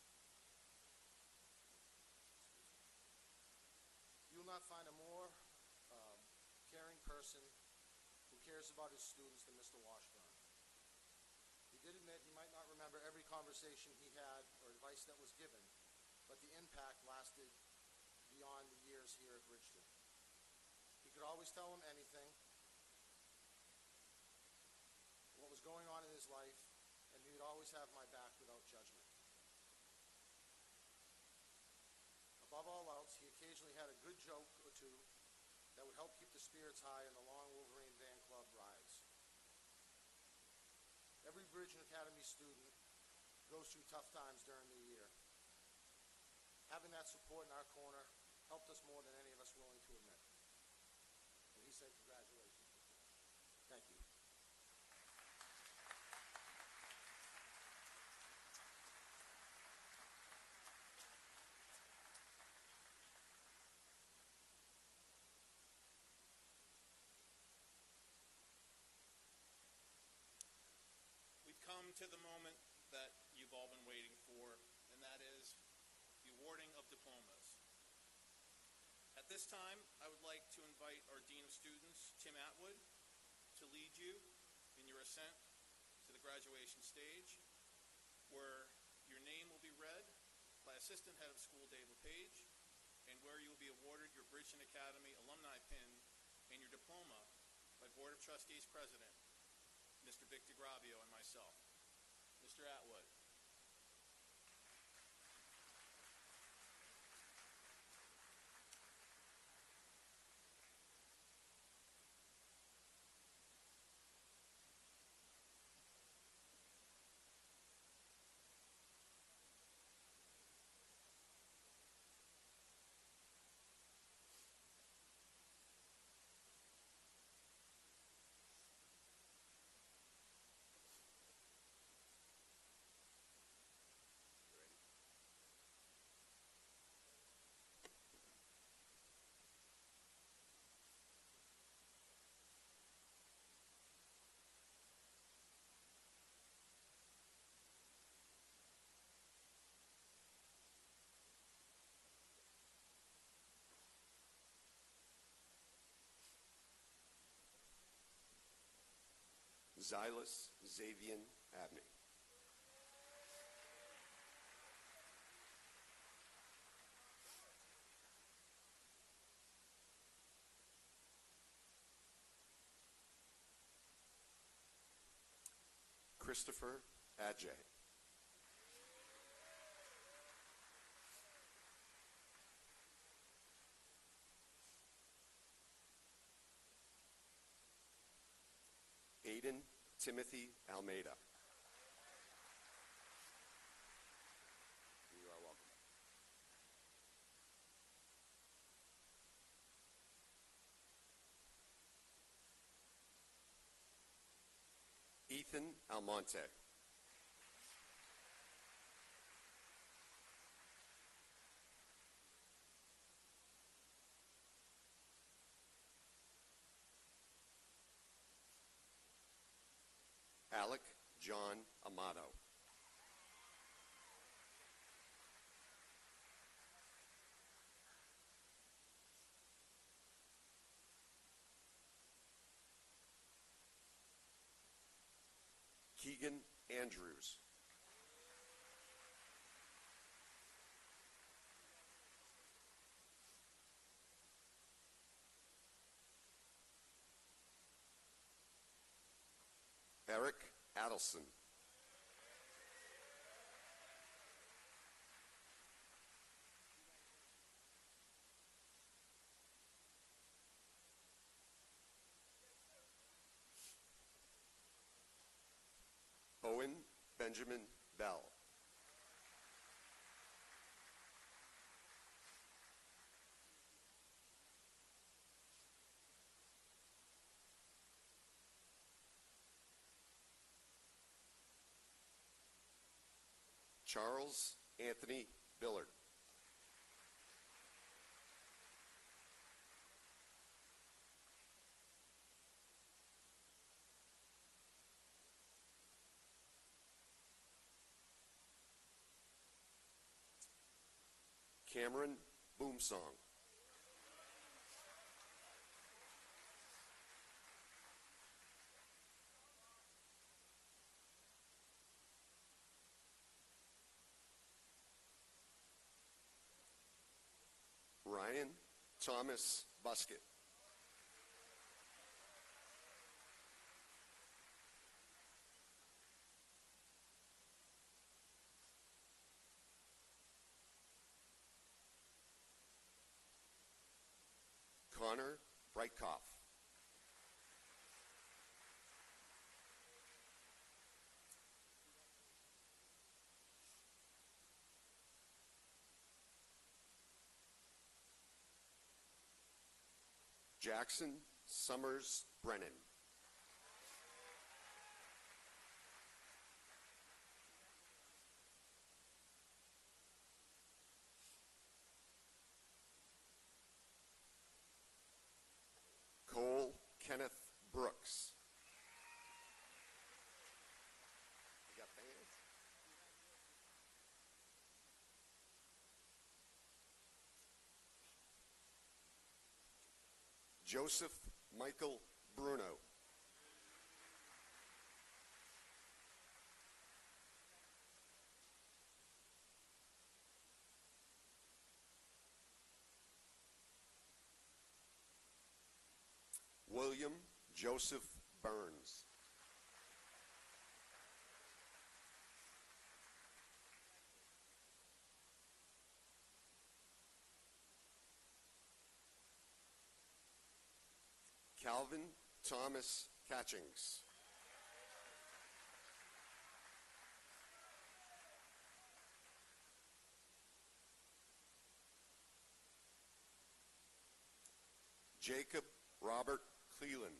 you will not find a more um, caring person who cares about his students than Mister Washburn. He did admit he might not remember every conversation he had or advice that was given, but the impact lasted beyond the years here at Bridgeton. He could always tell him anything, what was going on in his life, and he would always have my back without judgment. Above all else, he occasionally had a good joke or two that would help keep the spirits high in the long Wolverine Van Club rides. Every Bridgeton Academy student goes through tough times during the year. Having that support in our corner helped us more than any of us willing to admit. And he said, congratulations. Thank you. We've come to the moment that you've all been waiting for, and that is the awarding of diplomas. At this time, I would like to invite our Dean of Students, Tim Atwood, to lead you in your ascent to the graduation stage, where your name will be read by Assistant Head of School Dave LePage, and where you will be awarded your Bridgeton Academy alumni pin and your diploma by Board of Trustees President, Mister Vic DeGravio, and myself. Mister Atwood. Xylus Xavian Abney. Christopher Adjay. Aiden Timothy Almeida. You are welcome. Ethan Almonte. Alec John Amato. Keegan Andrews. Eric Adelson. Owen Benjamin Bell. Charles Anthony Billard. Cameron Boomsong. Ryan Thomas Buskett. Connor Breitkoff. Jackson Summers Brennan. Cole Kenneth Brooks. You got fans? Joseph Michael Bruno. William Joseph Burns. Calvin Thomas Catchings. Jacob Robert Cleland.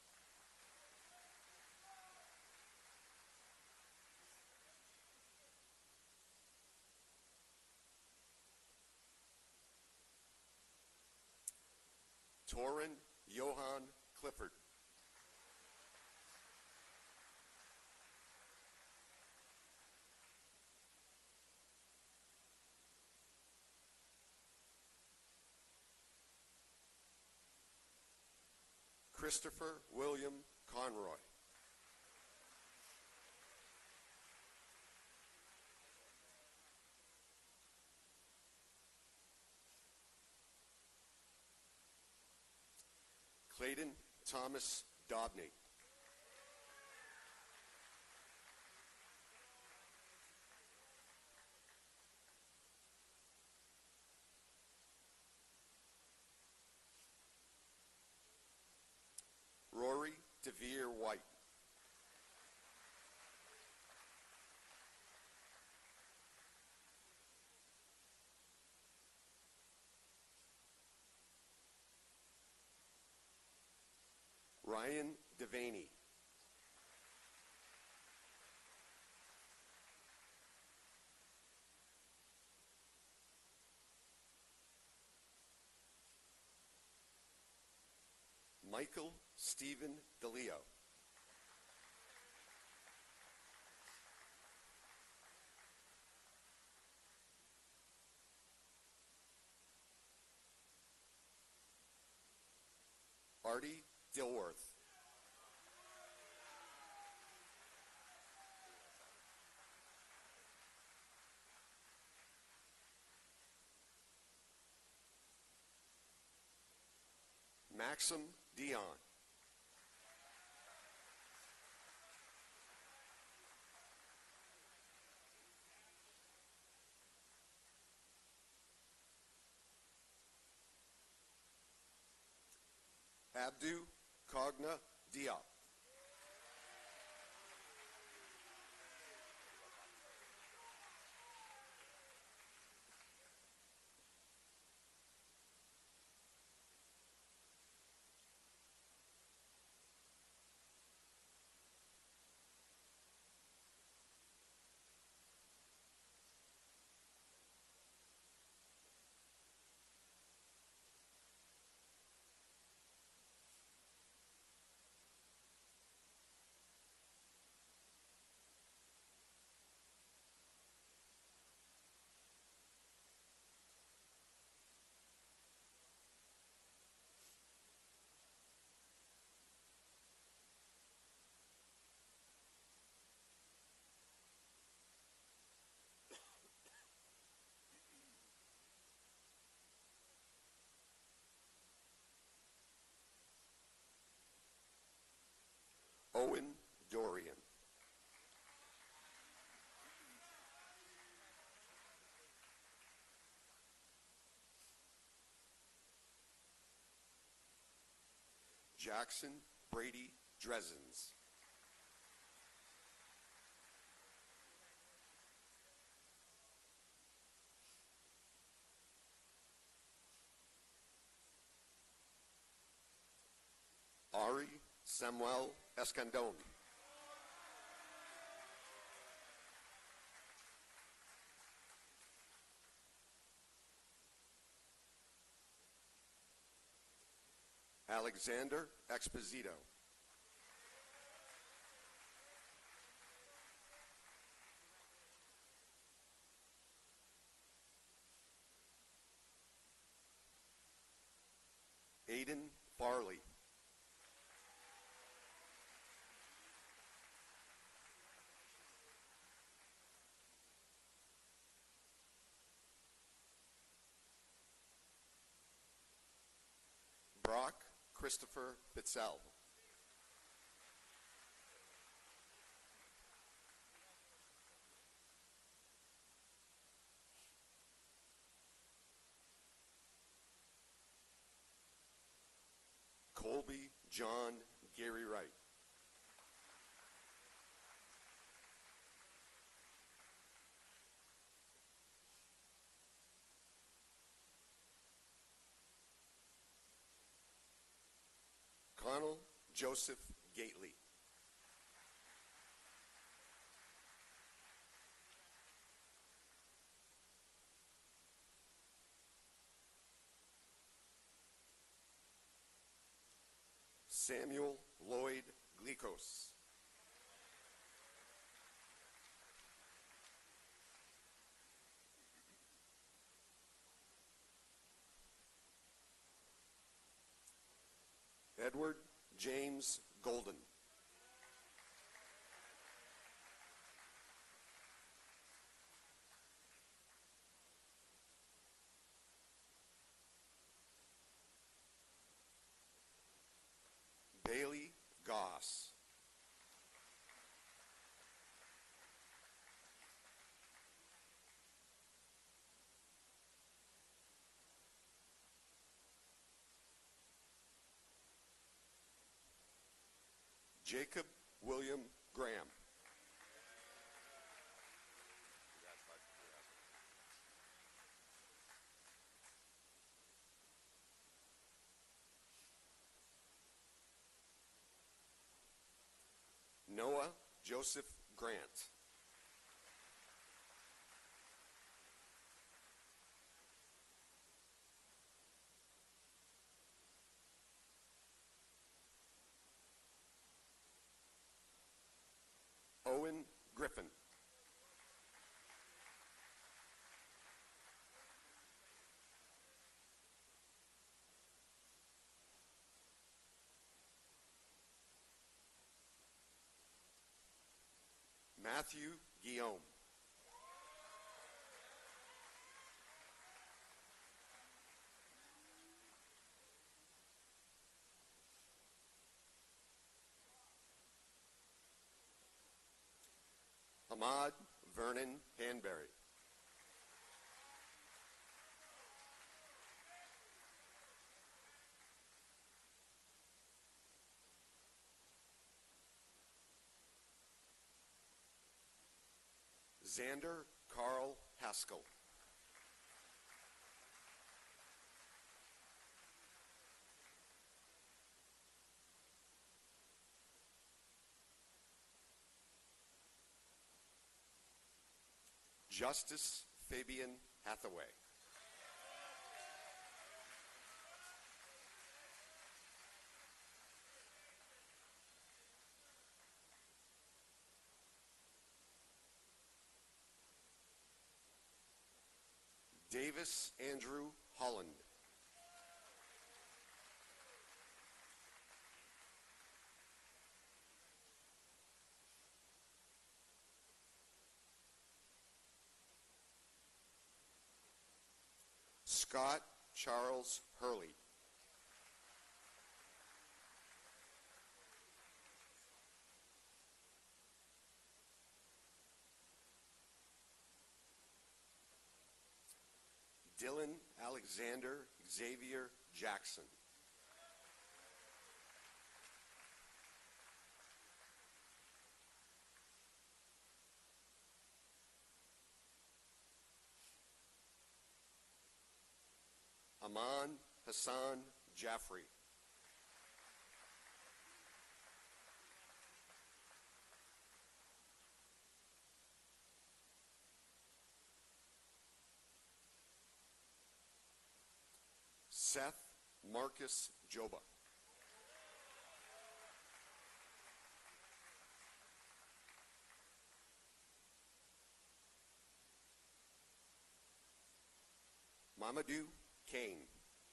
Torin Johan Clifford. Christopher William Conroy. Clayton Thomas Dobney. Rory DeVere White. Ryan Devaney. Michael Stephen DeLeo. Artie Dilworth. Maxim Dion. Abdu Kogna Diop. Owen Dorian. Jackson Brady Dresens. Ari Samuel Escandon. Alexander Exposito. Aiden Farley. Brock Christopher Bitzel. Colby John Gary Wright. Connell Joseph Gately. Samuel Lloyd Glikos. Edward James Golden. Bailey Goss. Jacob William Graham. Noah Joseph Grant. Owen Griffin. Matthew Guillaume. Ahmad Vernon Hanberry. Xander Carl Haskell. Justice Fabian Hathaway. Davis Andrew Holland. Scott Charles Hurley. Dylan Alexander Xavier Jackson. Aman Hassan Jaffrey. Seth Marcus Joba. Mamadou Kane.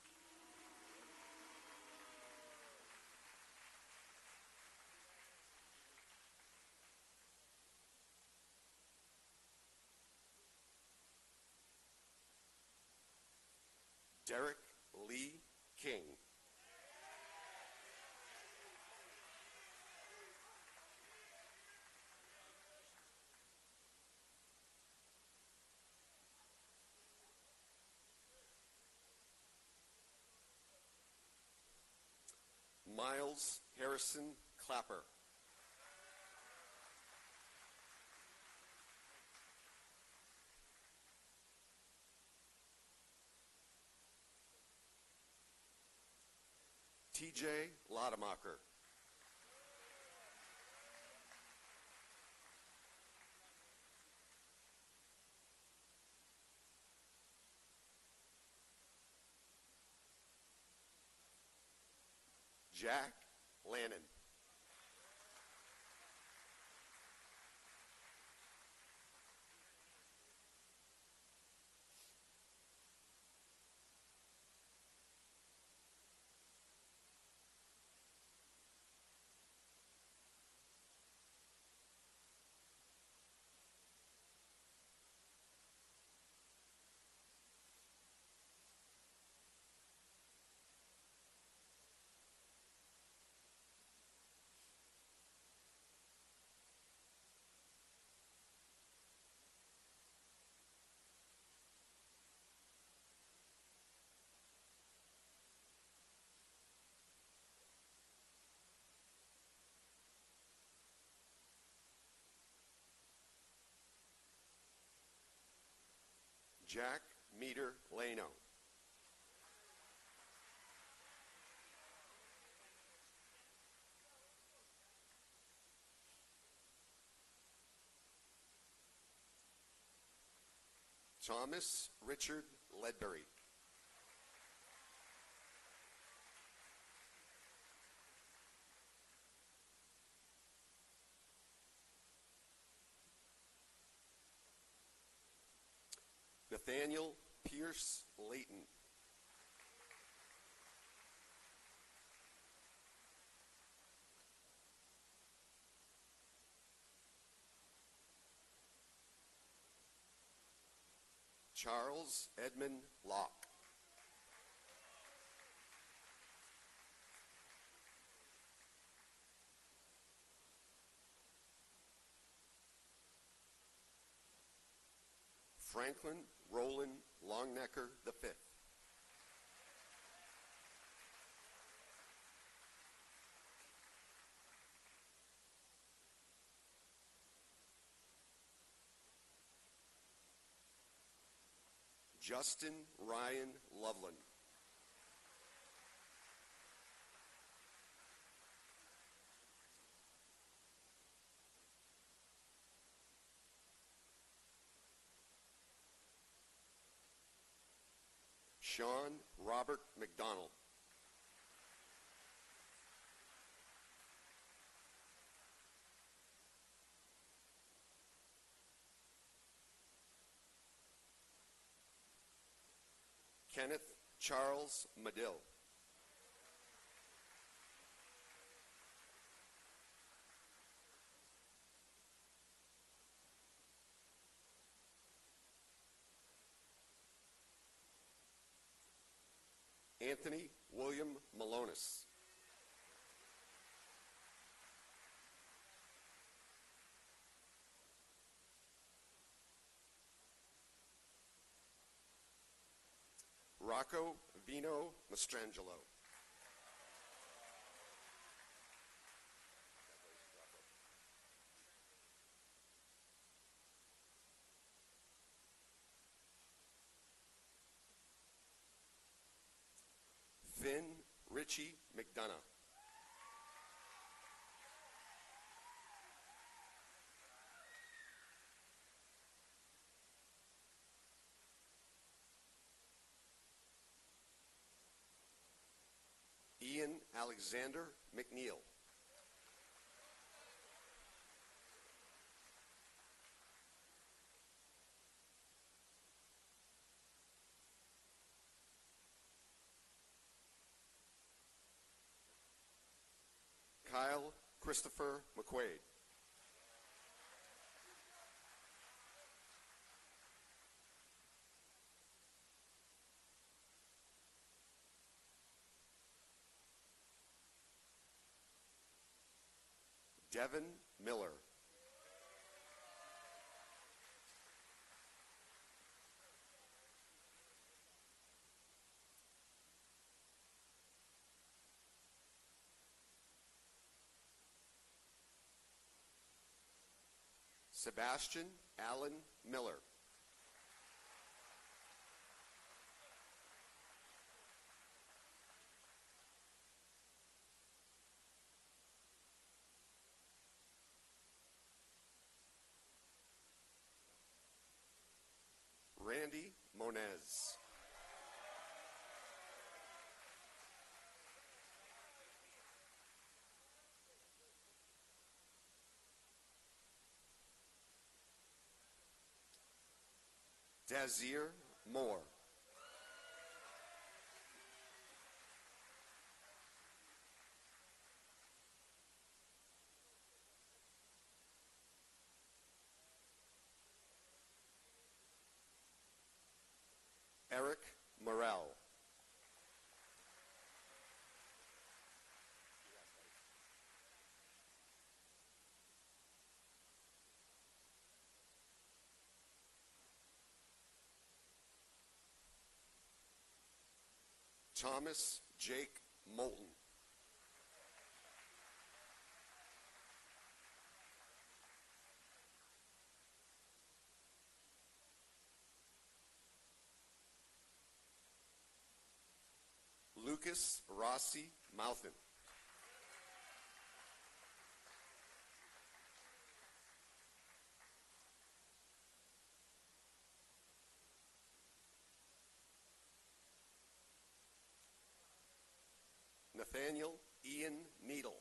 Derek Lee King. Miles Harrison Clapper. T J Lottemacher. Jack Lannon. Jack Meter Lano. Thomas Richard Ledbury. Nathaniel Pierce Layton. Charles Edmund Locke. Franklin Roland Longnecker the fifth. Justin Ryan Loveland. Sean Robert McDonald. Kenneth Charles Medill. Anthony William Malonis. Rocco Vino Mastrangelo. Finn Richie McDonough. Ian Alexander McNeil. Kyle Christopher McQuaid. Devin Miller. Sebastian Allen Miller. Randy Monez. Dazir Moore. Eric Morrell. Thomas Jake Moulton. Lucas Rossi Mouthen. Nathaniel Ian Needle.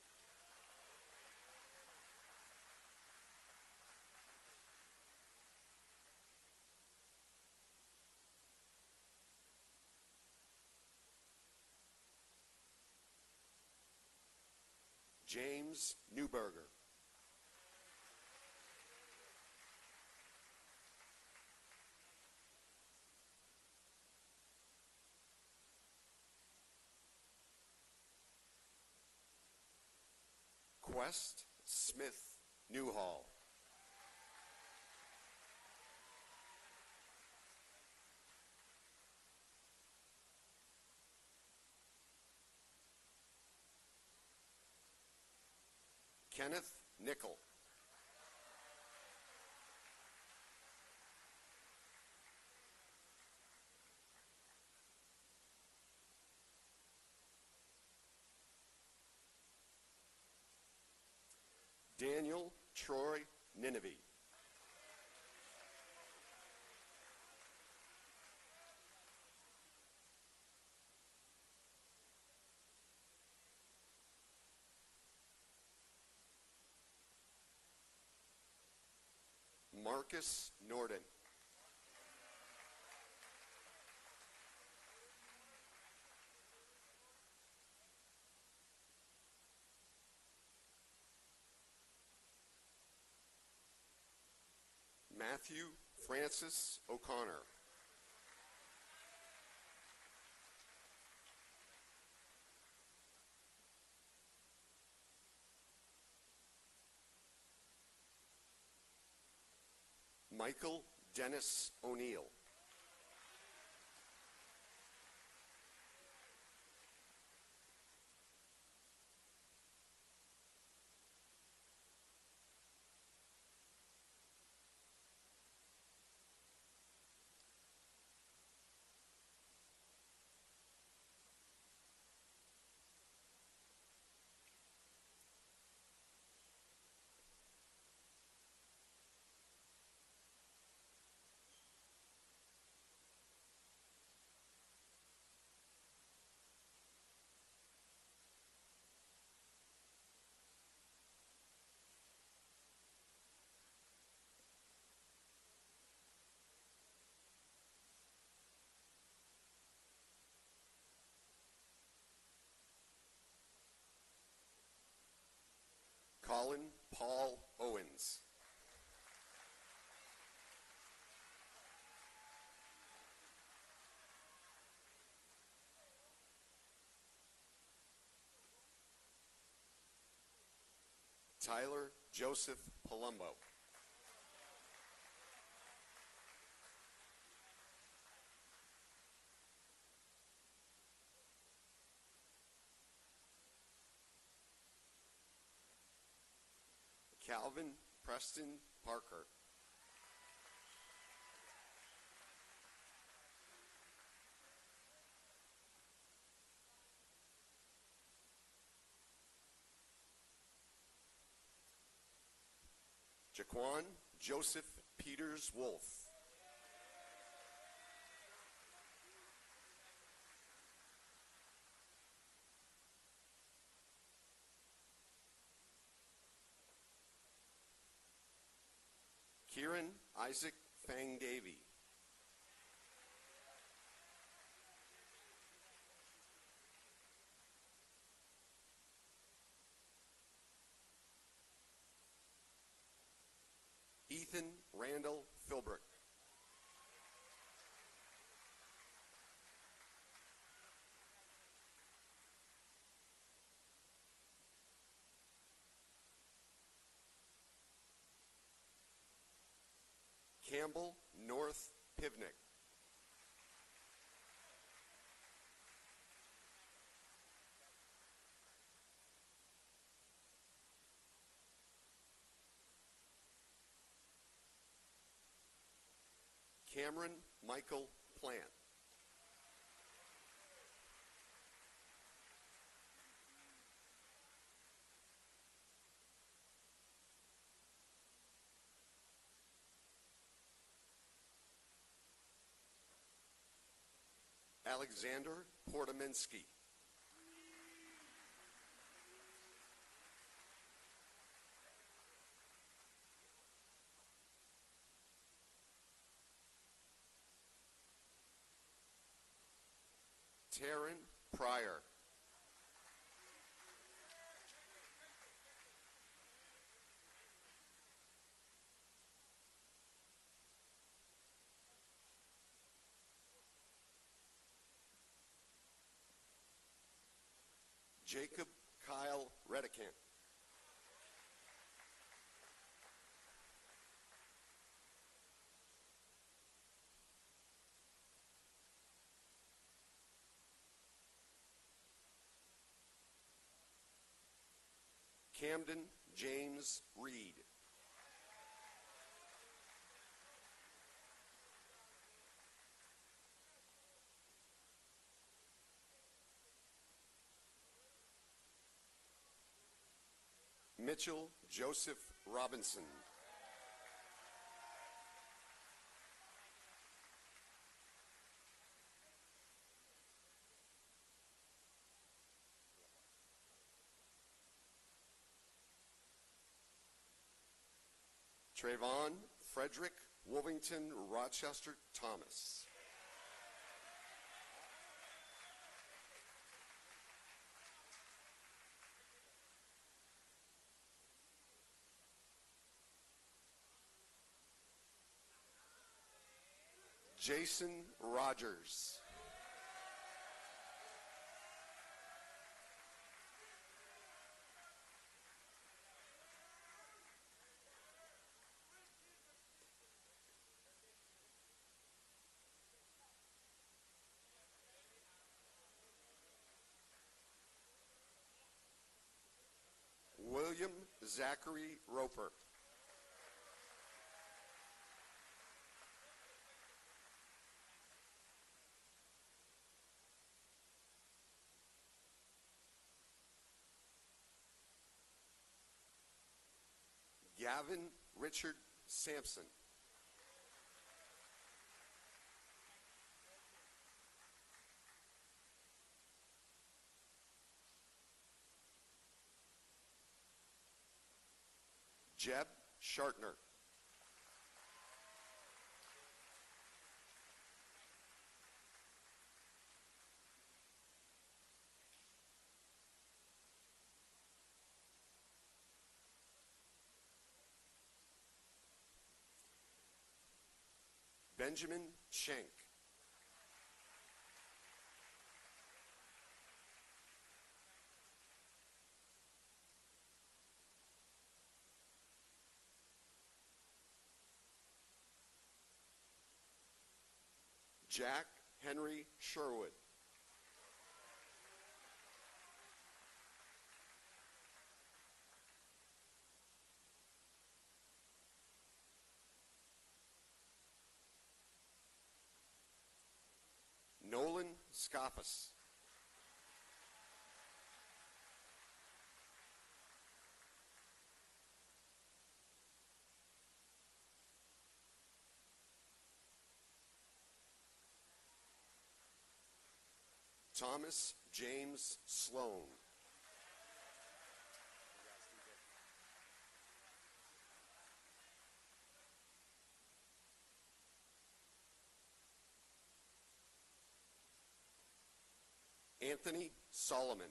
James Newberger. Quest Smith Newhall. Kenneth Nickel. Daniel Troy Nineveh. Marcus Norden. Matthew Francis O'Connor. Michael Dennis O'Neill. Colin Paul Owens. Tyler Joseph Palumbo. Calvin Preston Parker. Jaquan Joseph Peters Wolf. Kieran Isaac Fang Davey. Ethan Randall Philbrick. Campbell North Pivnick. Cameron Michael Plant. Alexander Portominski. Taryn Pryor. Jacob Kyle Redicant. Camden James Reed. Mitchell Joseph Robinson. Trayvon Frederick Wolvington Rochester Thomas. Jason Rogers. William Zachary Roper. Gavin Richard Sampson. Jeb Shartner. Benjamin Schenk. Jack Henry Sherwood. Nolan Scoffus. Thomas James Sloan. Anthony Solomon.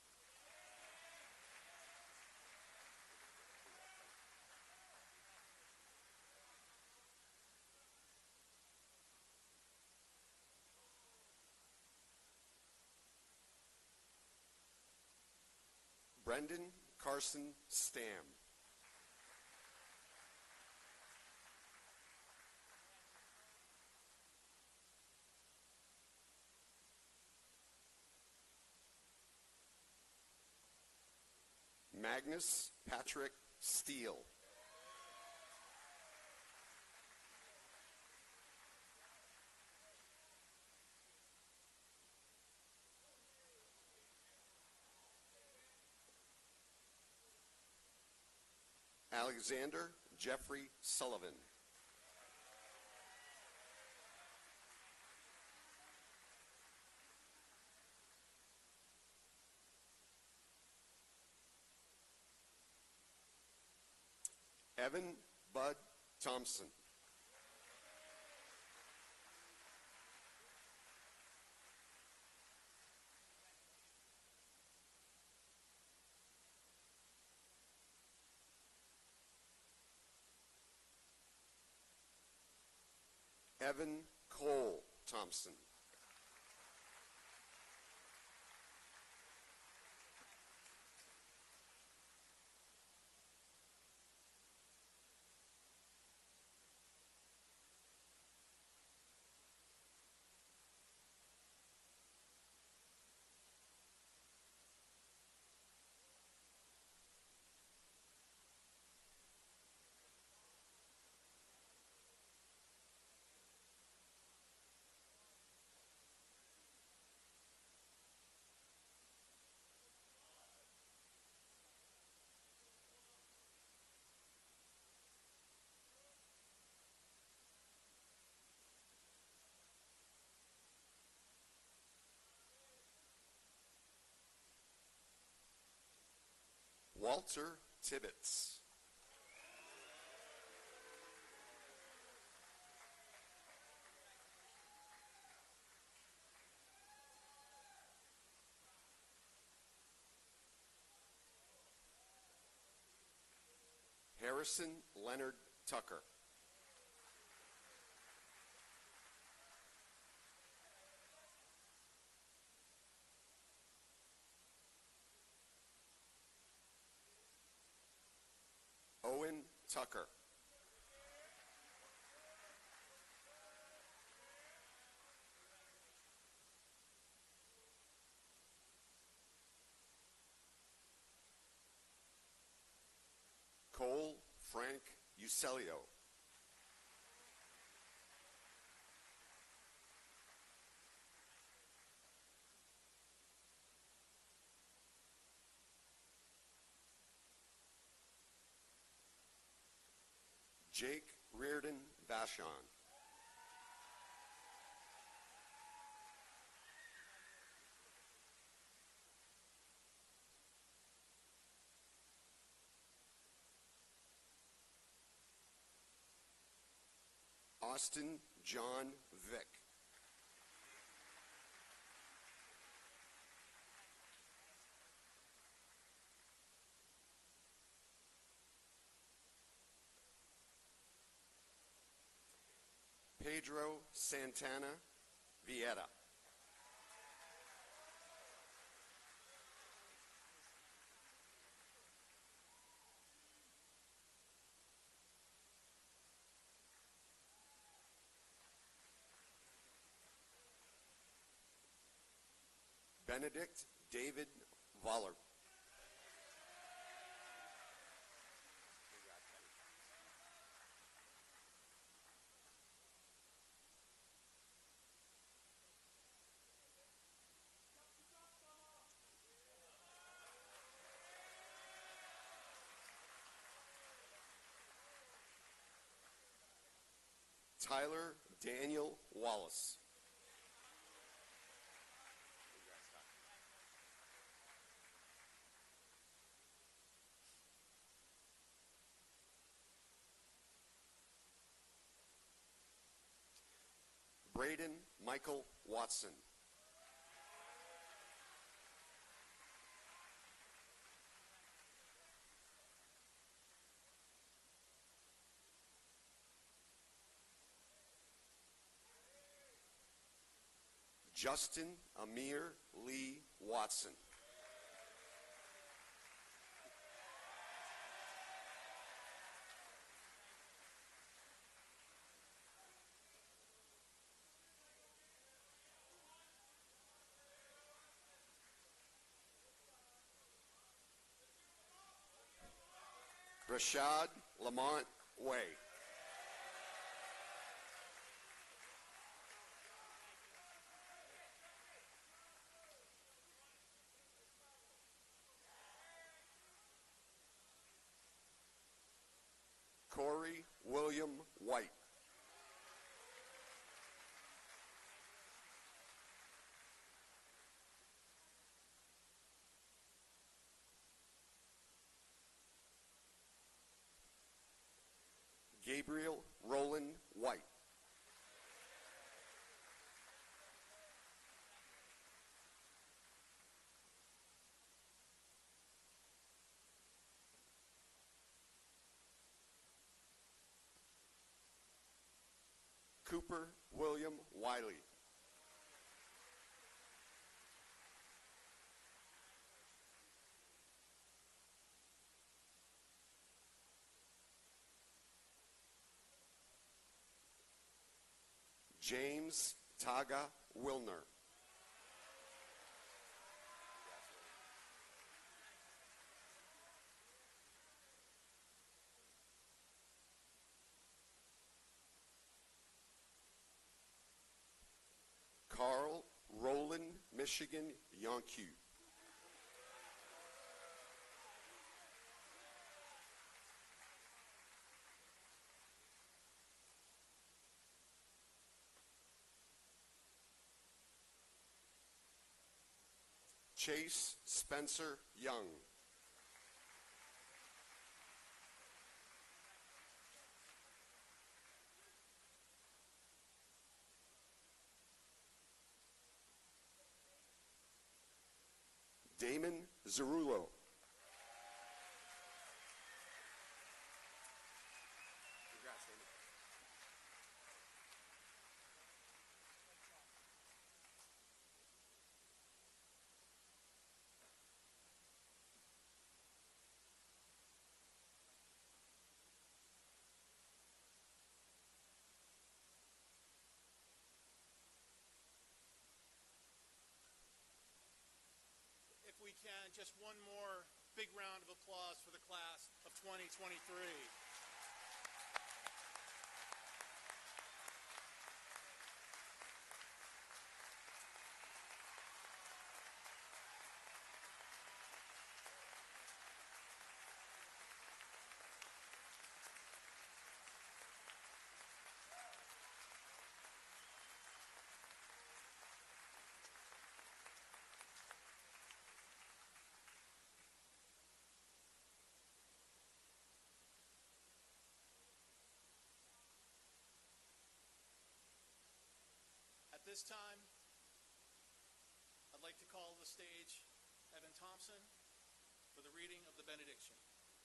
Brendan Carson Stam. Magnus Patrick Steele. Alexander Jeffrey Sullivan. Evan Bud Thompson. Evan Cole Thompson. Walter Tibbetts. Harrison Leonard Tucker. Owen Tucker. Cole Frank Ucelio. Jake Reardon Vashon. Austin John Vick. Pedro Santana Vieta. Benedict David Voller. Tyler Daniel Wallace. Braden Michael Watson. Justin Amir Lee Watson. Rashad Lamont Way. Corey William White. Gabriel Roland White. Cooper William Wiley. James Taga Wilner. Carl Roland Michigan Yonkew. Chase Spencer Young. Damon Zerulo. Congrats, Damon. If we can, just one more big round of applause for the class of twenty twenty-three. At this time, I'd like to call to the stage Evan Thompson for the reading of the benediction.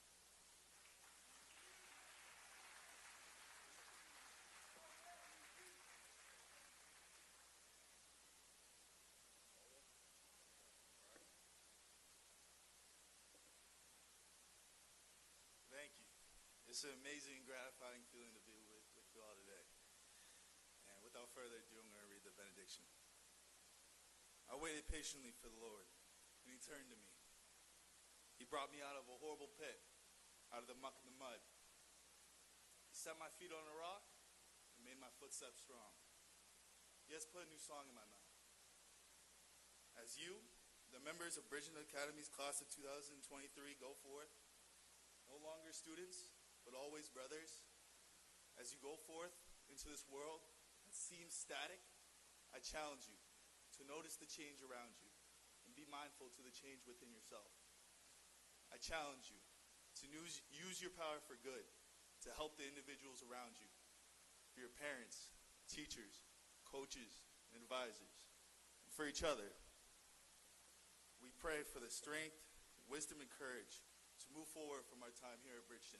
Thank you. It's an amazing and gratifying feeling to be with, with you all today. And without further ado, I'm going to read the benediction. I waited patiently for the Lord, and he turned to me. He brought me out of a horrible pit, out of the muck and the mud. He set my feet on a rock and made my footsteps strong. He has put a new song in my mouth. As you, the members of Bridgeton Academy's class of two thousand twenty-three, go forth, no longer students, but always brothers, as you go forth into this world that seems static, I challenge you to notice the change around you and be mindful to the change within yourself. I challenge you to use, use your power for good to help the individuals around you, for your parents, teachers, coaches, and advisors, and for each other. We pray for the strength, wisdom, and courage to move forward from our time here at Bridgeton.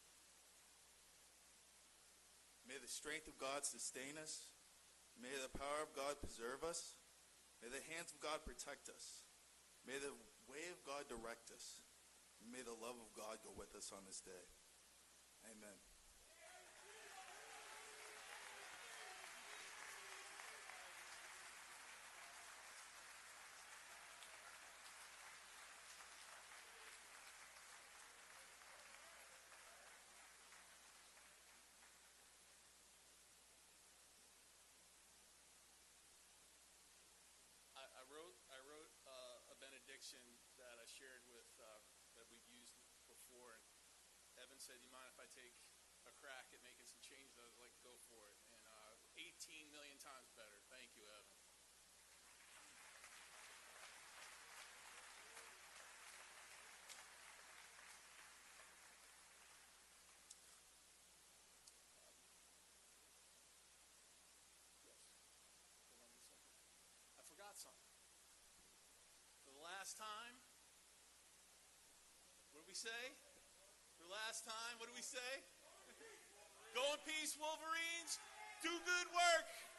May the strength of God sustain us. May the power of God preserve us. May the hands of God protect us. May the way of God direct us. May the love of God go with us on this day. Amen. I, I wrote I wrote uh, a benediction that I shared with uh, that we've used before. And Evan said, "You mind if I take a crack at making some changes?" I was like, "Go for it." And uh, eighteen million times better. Thank you, Evan. we say? For last time, what do we say? Go in peace, Wolverines. Do good work.